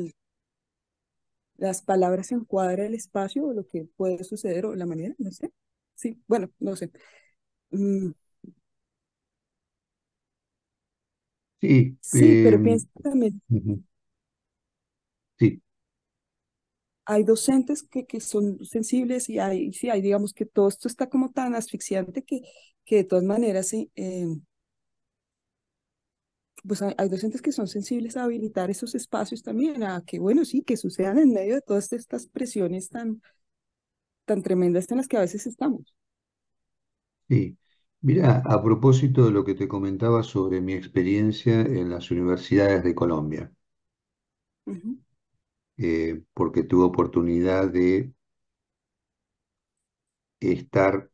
S3: las palabras se encuadra el espacio o lo que puede suceder o la manera, no sé. Sí, bueno, no sé. Mm,
S1: Sí,
S3: sí, pero pienso también
S1: ujú, sí,
S3: hay docentes que son sensibles y hay, sí, hay, digamos que todo esto está como tan asfixiante que de todas maneras, sí, pues hay docentes que son sensibles a habilitar esos espacios también, a que, bueno, sí, que sucedan en medio de todas estas presiones tan tremendas en las que a veces estamos.
S1: sí. Mira, a propósito de lo que te comentaba sobre mi experiencia en las universidades de Colombia,
S3: Ujú.
S1: porque tuve oportunidad de estar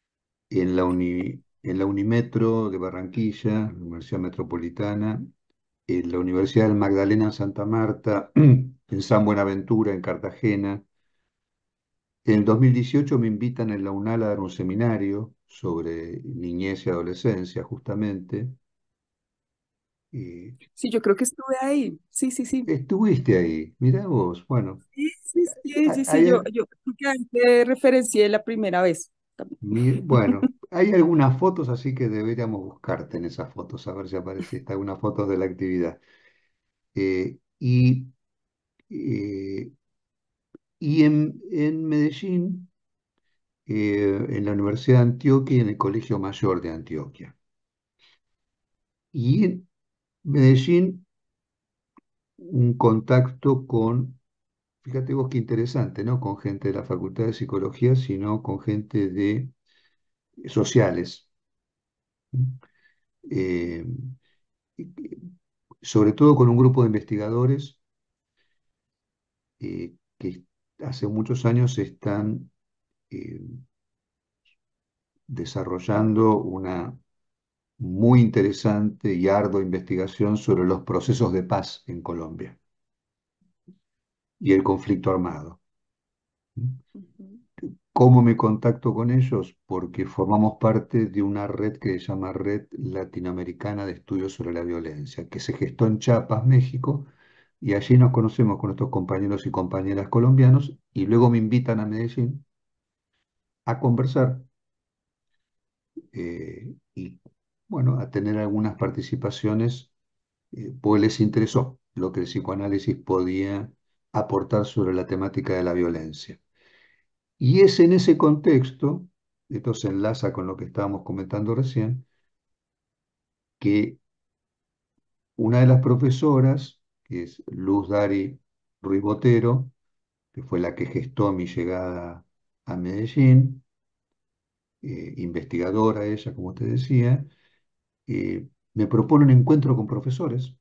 S1: en la Unimetro de Barranquilla, la Universidad Metropolitana, en la Universidad del Magdalena en Santa Marta, en San Buenaventura, en Cartagena. En el 2018 me invitan en la UNAL a dar un seminario sobre niñez y adolescencia, justamente. Eh,
S3: Sí, yo creo que estuve ahí. Sí, sí, sí.
S1: estuviste ahí, mirá vos. Bueno,
S3: Sí, sí, sí, sí, sí,
S1: hay,
S3: yo creo que ahí te referencié la primera vez también.
S1: bueno, hay algunas fotos, así que deberíamos buscarte en esas fotos, a ver si apareciste algunas fotos de la actividad. Eh, y eh, en Medellín, en la Universidad de Antioquia y en el Colegio Mayor de Antioquia. Y en Medellín, un contacto con, fíjate vos qué interesante, ¿no? Con gente de la Facultad de Psicología, sino con gente de sociales. Eh, sobre todo con un grupo de investigadores que hace muchos años están eh, desarrollando una muy interesante y ardua investigación sobre los procesos de paz en Colombia y el conflicto armado.
S3: Ujú,
S1: ¿Cómo me contacto con ellos? Porque formamos parte de una red que se llama Red Latinoamericana de Estudios sobre la Violencia, que se gestó en Chiapas, México, y allí nos conocemos con nuestros compañeros y compañeras colombianos, y luego me invitan a Medellín a conversar y, bueno, a tener algunas participaciones, pues les interesó lo que el psicoanálisis podía aportar sobre la temática de la violencia. Y es en ese contexto, esto se enlaza con lo que estábamos comentando recién, que una de las profesoras, que es Luz Dari Ruiz Botero, que fue la que gestó mi llegada a Medellín, investigadora ella, como te decía, me propone un encuentro con profesores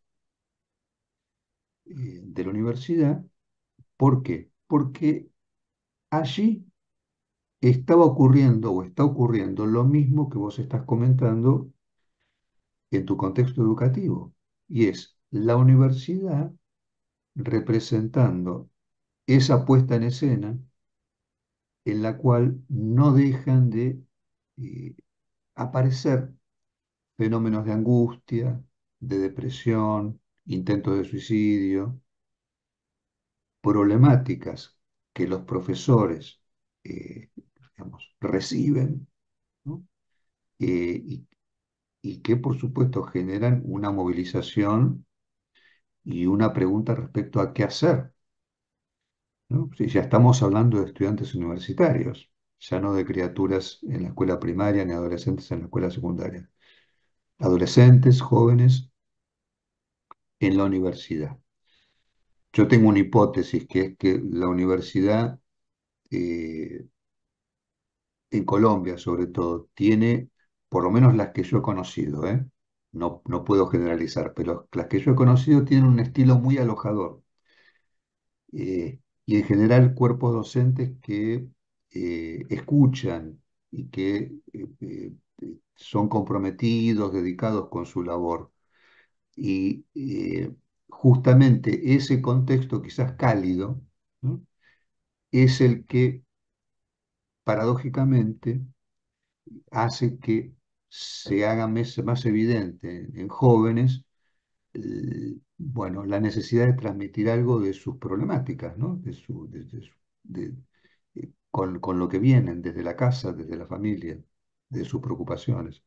S1: de la universidad. ¿Por qué? Porque allí estaba ocurriendo o está ocurriendo lo mismo que vos estás comentando en tu contexto educativo, y es la universidad representando esa puesta en escena en la cual no dejan de eh, aparecer fenómenos de angustia, de depresión, intentos de suicidio, problemáticas que los profesores, digamos, reciben, ¿no? Y, y que por supuesto generan una movilización y una pregunta respecto a qué hacer, ¿no? Si ya estamos hablando de estudiantes universitarios, ya no de criaturas en la escuela primaria ni adolescentes en la escuela secundaria. Adolescentes, jóvenes en la universidad. Yo tengo una hipótesis que es que la universidad eh, en Colombia sobre todo tiene, por lo menos las que yo he conocido, no, no puedo generalizar, pero las que yo he conocido tienen un estilo muy alojador. Y en general cuerpos docentes que escuchan y que son comprometidos, dedicados con su labor. Y justamente ese contexto quizás cálido, ¿no? Es el que paradójicamente hace que se haga más evidente en jóvenes, bueno, la necesidad de transmitir algo de sus problemáticas, ¿no? De- con lo que vienen desde la casa, desde la familia, de sus preocupaciones.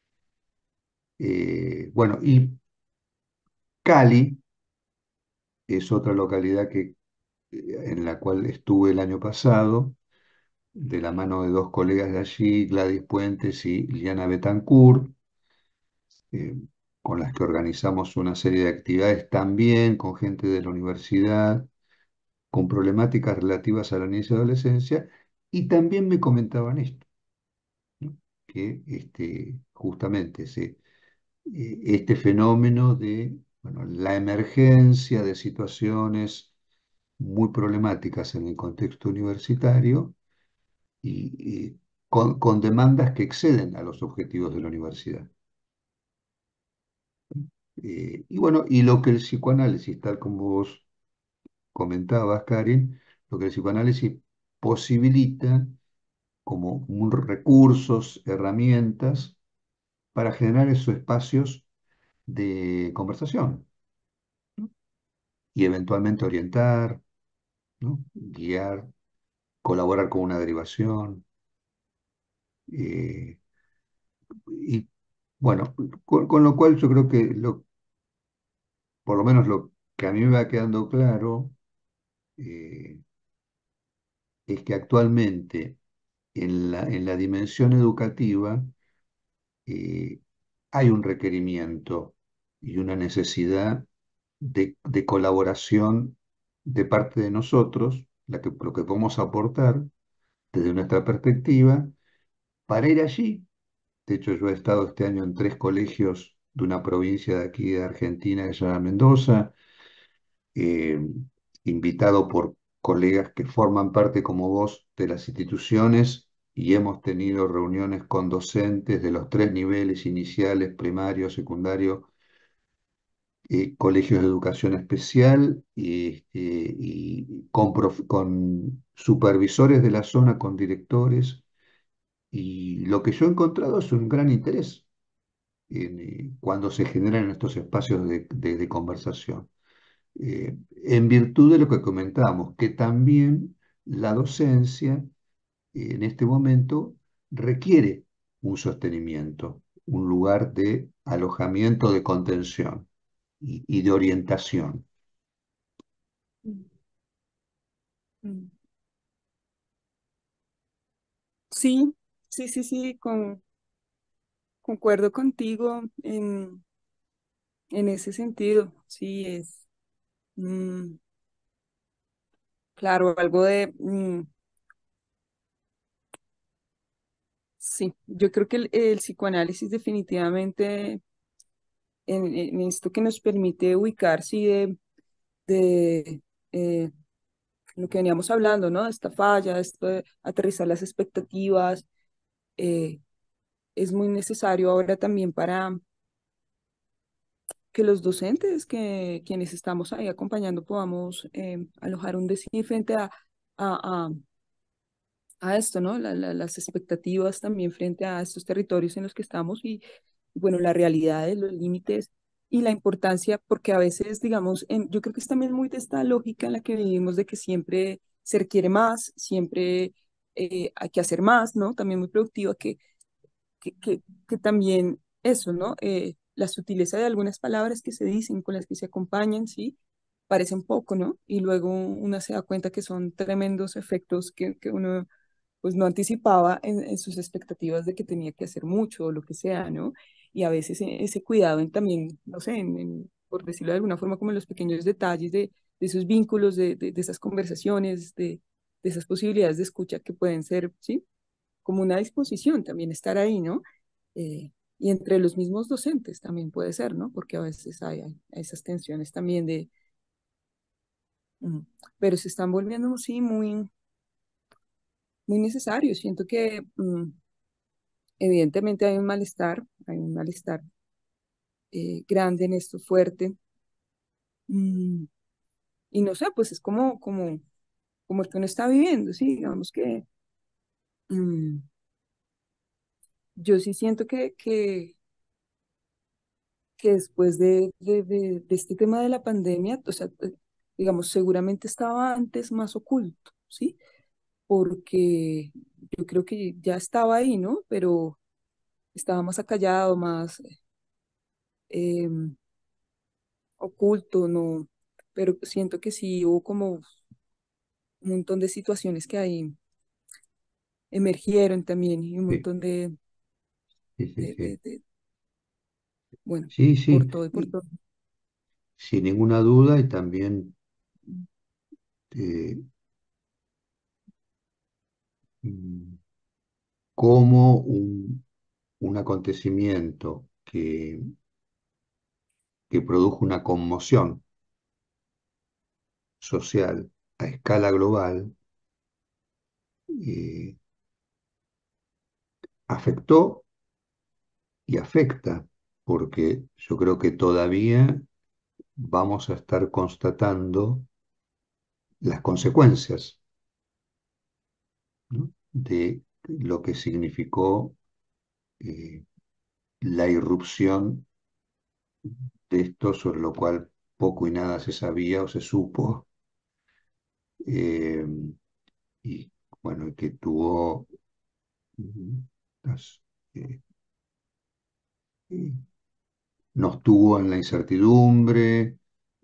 S1: Bueno, y Cali es otra localidad en la cual estuve el año pasado, de la mano de dos colegas de allí, Gladys Puentes y Liliana Betancourt, eh, con las que organizamos una serie de actividades también con gente de la universidad, con problemáticas relativas a la niñez y adolescencia, y también me comentaban esto, ¿no? Que justamente este fenómeno de, bueno, la emergencia de situaciones muy problemáticas en el contexto universitario y con demandas que exceden a los objetivos de la universidad. Y bueno, y lo que el psicoanálisis, tal como vos comentabas, Karin, lo que el psicoanálisis posibilita como recursos, herramientas para generar esos espacios de conversación, ¿no? Y eventualmente orientar, ¿no? Guiar, colaborar con una derivación. eh, y bueno, con lo cual yo creo que por lo menos lo que a mí me va quedando claro eh, es que actualmente en la dimensión educativa eh, hay un requerimiento y una necesidad de colaboración de parte de nosotros, lo que podemos aportar desde nuestra perspectiva, para ir allí. De hecho, yo he estado este año en 3 colegios de una provincia de aquí de Argentina que se llama Mendoza, eh, invitado por colegas que forman parte como vos de las instituciones y hemos tenido reuniones con docentes de los 3 niveles iniciales, primario, secundario, colegios de educación especial y con supervisores de la zona, con directores. Y lo que yo he encontrado es un gran interés cuando se generan estos espacios de conversación. En virtud de lo que comentábamos, que también la docencia en este momento requiere un sostenimiento, un lugar de alojamiento, de contención y de orientación.
S3: Mm, mm. Sí, sí, sí, sí, concuerdo contigo en ese sentido. Sí, mm, claro, algo sí, yo creo que el psicoanálisis definitivamente en esto que nos permite ubicar, sí, de, eh, lo que veníamos hablando, ¿no? Esta falla, esto de aterrizar las expectativas, eh, es muy necesario ahora también para que los docentes, que quienes estamos ahí acompañando, podamos alojar un decir frente a, a, a esto, ¿no? Las expectativas también frente a estos territorios en los que estamos y, bueno, la realidad de los límites y la importancia, porque a veces, digamos, yo creo que es también muy de esta lógica en la que vivimos de que siempre se requiere más, siempre hay que hacer más, ¿no? También muy productiva, que también eso, ¿no? La sutileza de algunas palabras que se dicen, con las que se acompañan, ¿sí? Parecen poco, ¿no? Y luego uno se da cuenta que son tremendos efectos que uno pues no anticipaba en sus expectativas de que tenía que hacer mucho o lo que sea, ¿no? Y a veces ese cuidado en también, no sé, por decirlo de alguna forma, como en los pequeños detalles de esos vínculos, de esas conversaciones, de esas posibilidades de escucha que pueden ser, ¿sí? Como una disposición también estar ahí, ¿no? Y entre los mismos docentes también puede ser, ¿no? Porque a veces hay esas tensiones también mm, pero se están volviendo, sí, muy, muy necesarios. Siento que evidentemente hay un malestar grande en esto, fuerte. mm, y no sé, pues es como el que uno está viviendo, sí, digamos que mm, yo sí siento que después de este tema de la pandemia, o sea, digamos, seguramente estaba antes más oculto, ¿sí? Porque yo creo que ya estaba ahí, ¿no? Pero estaba más acallado, más em, oculto, ¿no? Pero siento que sí hubo como un montón de situaciones que ahí emergieron también y un
S1: Sí,
S3: montón
S1: sí, sí, sí.
S3: bueno,
S1: Sí,
S3: por
S1: sí,
S3: todo y por
S1: y
S3: todo.
S1: sin ninguna duda y también eh, mm, como un acontecimiento que produjo una conmoción social a escala global, eh, afectó y afecta, porque yo creo que todavía vamos a estar constatando las consecuencias, ¿no? De lo que significó eh, la irrupción de esto, sobre lo cual poco y nada se sabía o se supo, eh, y bueno, que tuvo mm, las, eh, eh, nos tuvo en la incertidumbre,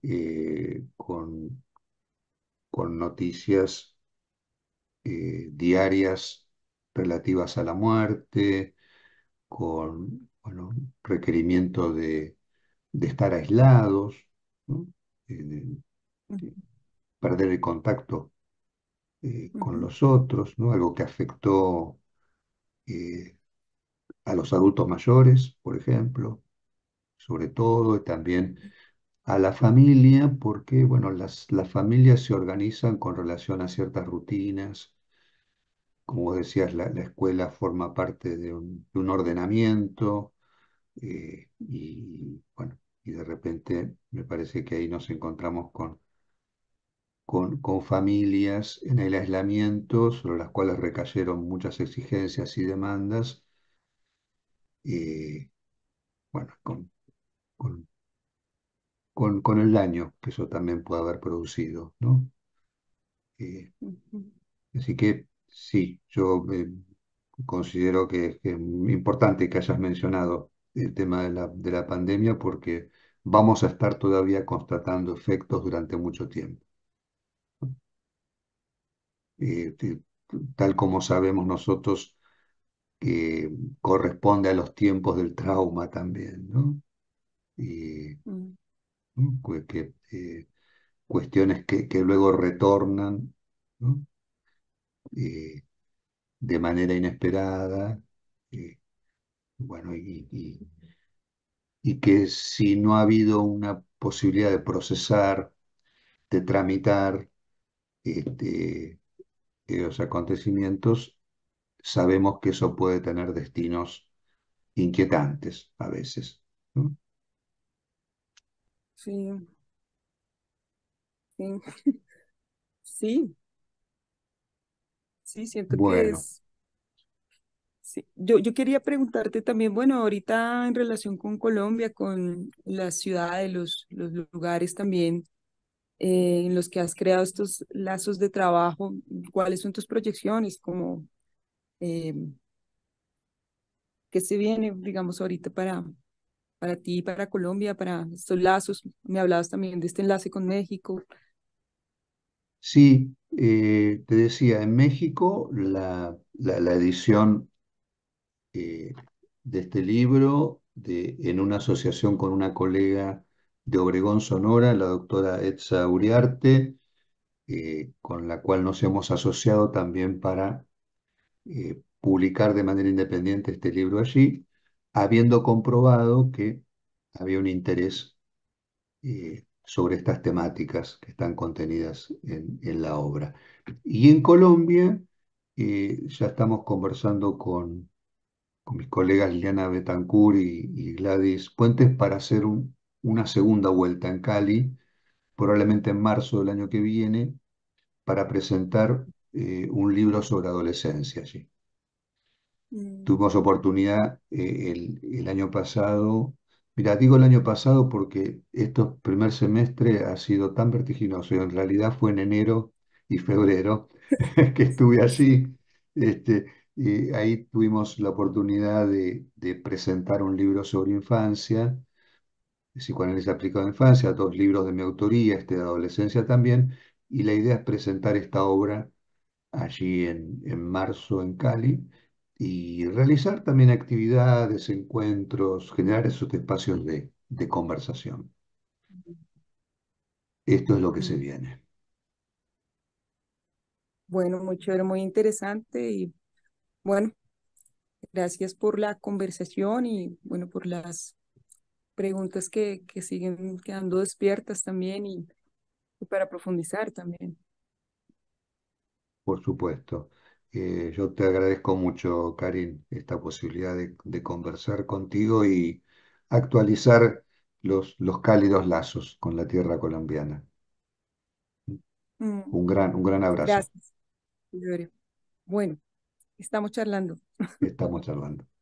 S1: con noticias diarias relativas a la muerte, con bueno, requerimiento de estar aislados, ¿no? De
S3: Ujú,
S1: perder el contacto con
S3: ujú,
S1: los otros, ¿no? Algo que afectó eh, a los adultos mayores, por ejemplo, sobre todo, y también a la familia, porque bueno, las familias se organizan con relación a ciertas rutinas. Como vos decías, la escuela forma parte de un ordenamiento, y bueno, y de repente me parece que ahí nos encontramos con familias en el aislamiento, sobre las cuales recayeron muchas exigencias y demandas, bueno, con, con el daño que eso también puede haber producido, ¿no? Eh,
S3: ujú,
S1: Así que sí, yo considero que es muy importante que hayas mencionado el tema de la pandemia porque vamos a estar todavía constatando efectos durante mucho tiempo. Eh, Tal como sabemos nosotros, que corresponde a los tiempos del trauma también, ¿no? Y
S3: ujú,
S1: ¿no? Cuestiones que luego retornan, ¿no? Eh, de manera inesperada. eh, Bueno, y que si no ha habido una posibilidad de procesar, de tramitar, este, los acontecimientos, sabemos que eso puede tener destinos inquietantes a veces, ¿no?
S3: Sí, sí, sí, sí, siento que
S1: Bueno,
S3: es. Sí. Yo quería preguntarte también, bueno, ahorita en relación con Colombia, con las ciudades, los lugares también en los que has creado estos lazos de trabajo, ¿cuáles son tus proyecciones? Como, eh, ¿qué se viene, digamos, ahorita para ti, para Colombia, para estos lazos? Me hablabas también de este enlace con México.
S1: sí, te decía, en México la edición eh, de este libro en una asociación con una colega de Obregón, Sonora, la doctora Etza Uriarte, con la cual nos hemos asociado también para publicar de manera independiente este libro allí, habiendo comprobado que había un interés sobre estas temáticas que están contenidas en la obra. Y en Colombia ya estamos conversando con mis colegas Liliana Betancourt y Gladys Puentes para hacer una segunda vuelta en Cali, probablemente en marzo del año que viene, para presentar un libro sobre adolescencia allí.
S3: Mm,
S1: Tuvimos oportunidad el año pasado, mira, digo el año pasado porque este primer semestre ha sido tan vertiginoso y en realidad fue en enero y febrero que estuve
S3: sí.
S1: allí. Este, y ahí tuvimos la oportunidad de presentar un libro sobre infancia, psicoanálisis aplicado a infancia, dos libros de mi autoría, este de adolescencia también, y la idea es presentar esta obra allí en marzo en Cali y realizar también actividades, encuentros, generar esos espacios de conversación. Esto es lo que se
S3: Mm.
S1: viene.
S3: Bueno, muy chévere, muy interesante y bueno, gracias por la conversación y bueno, por las preguntas que siguen quedando despiertas también y para profundizar también.
S1: Por supuesto. Yo te agradezco mucho, Karin, esta posibilidad de conversar contigo y actualizar los cálidos lazos con la tierra colombiana.
S3: Mm,
S1: Un gran abrazo.
S3: gracias, Gloria. Bueno, estamos charlando.
S1: Estamos charlando.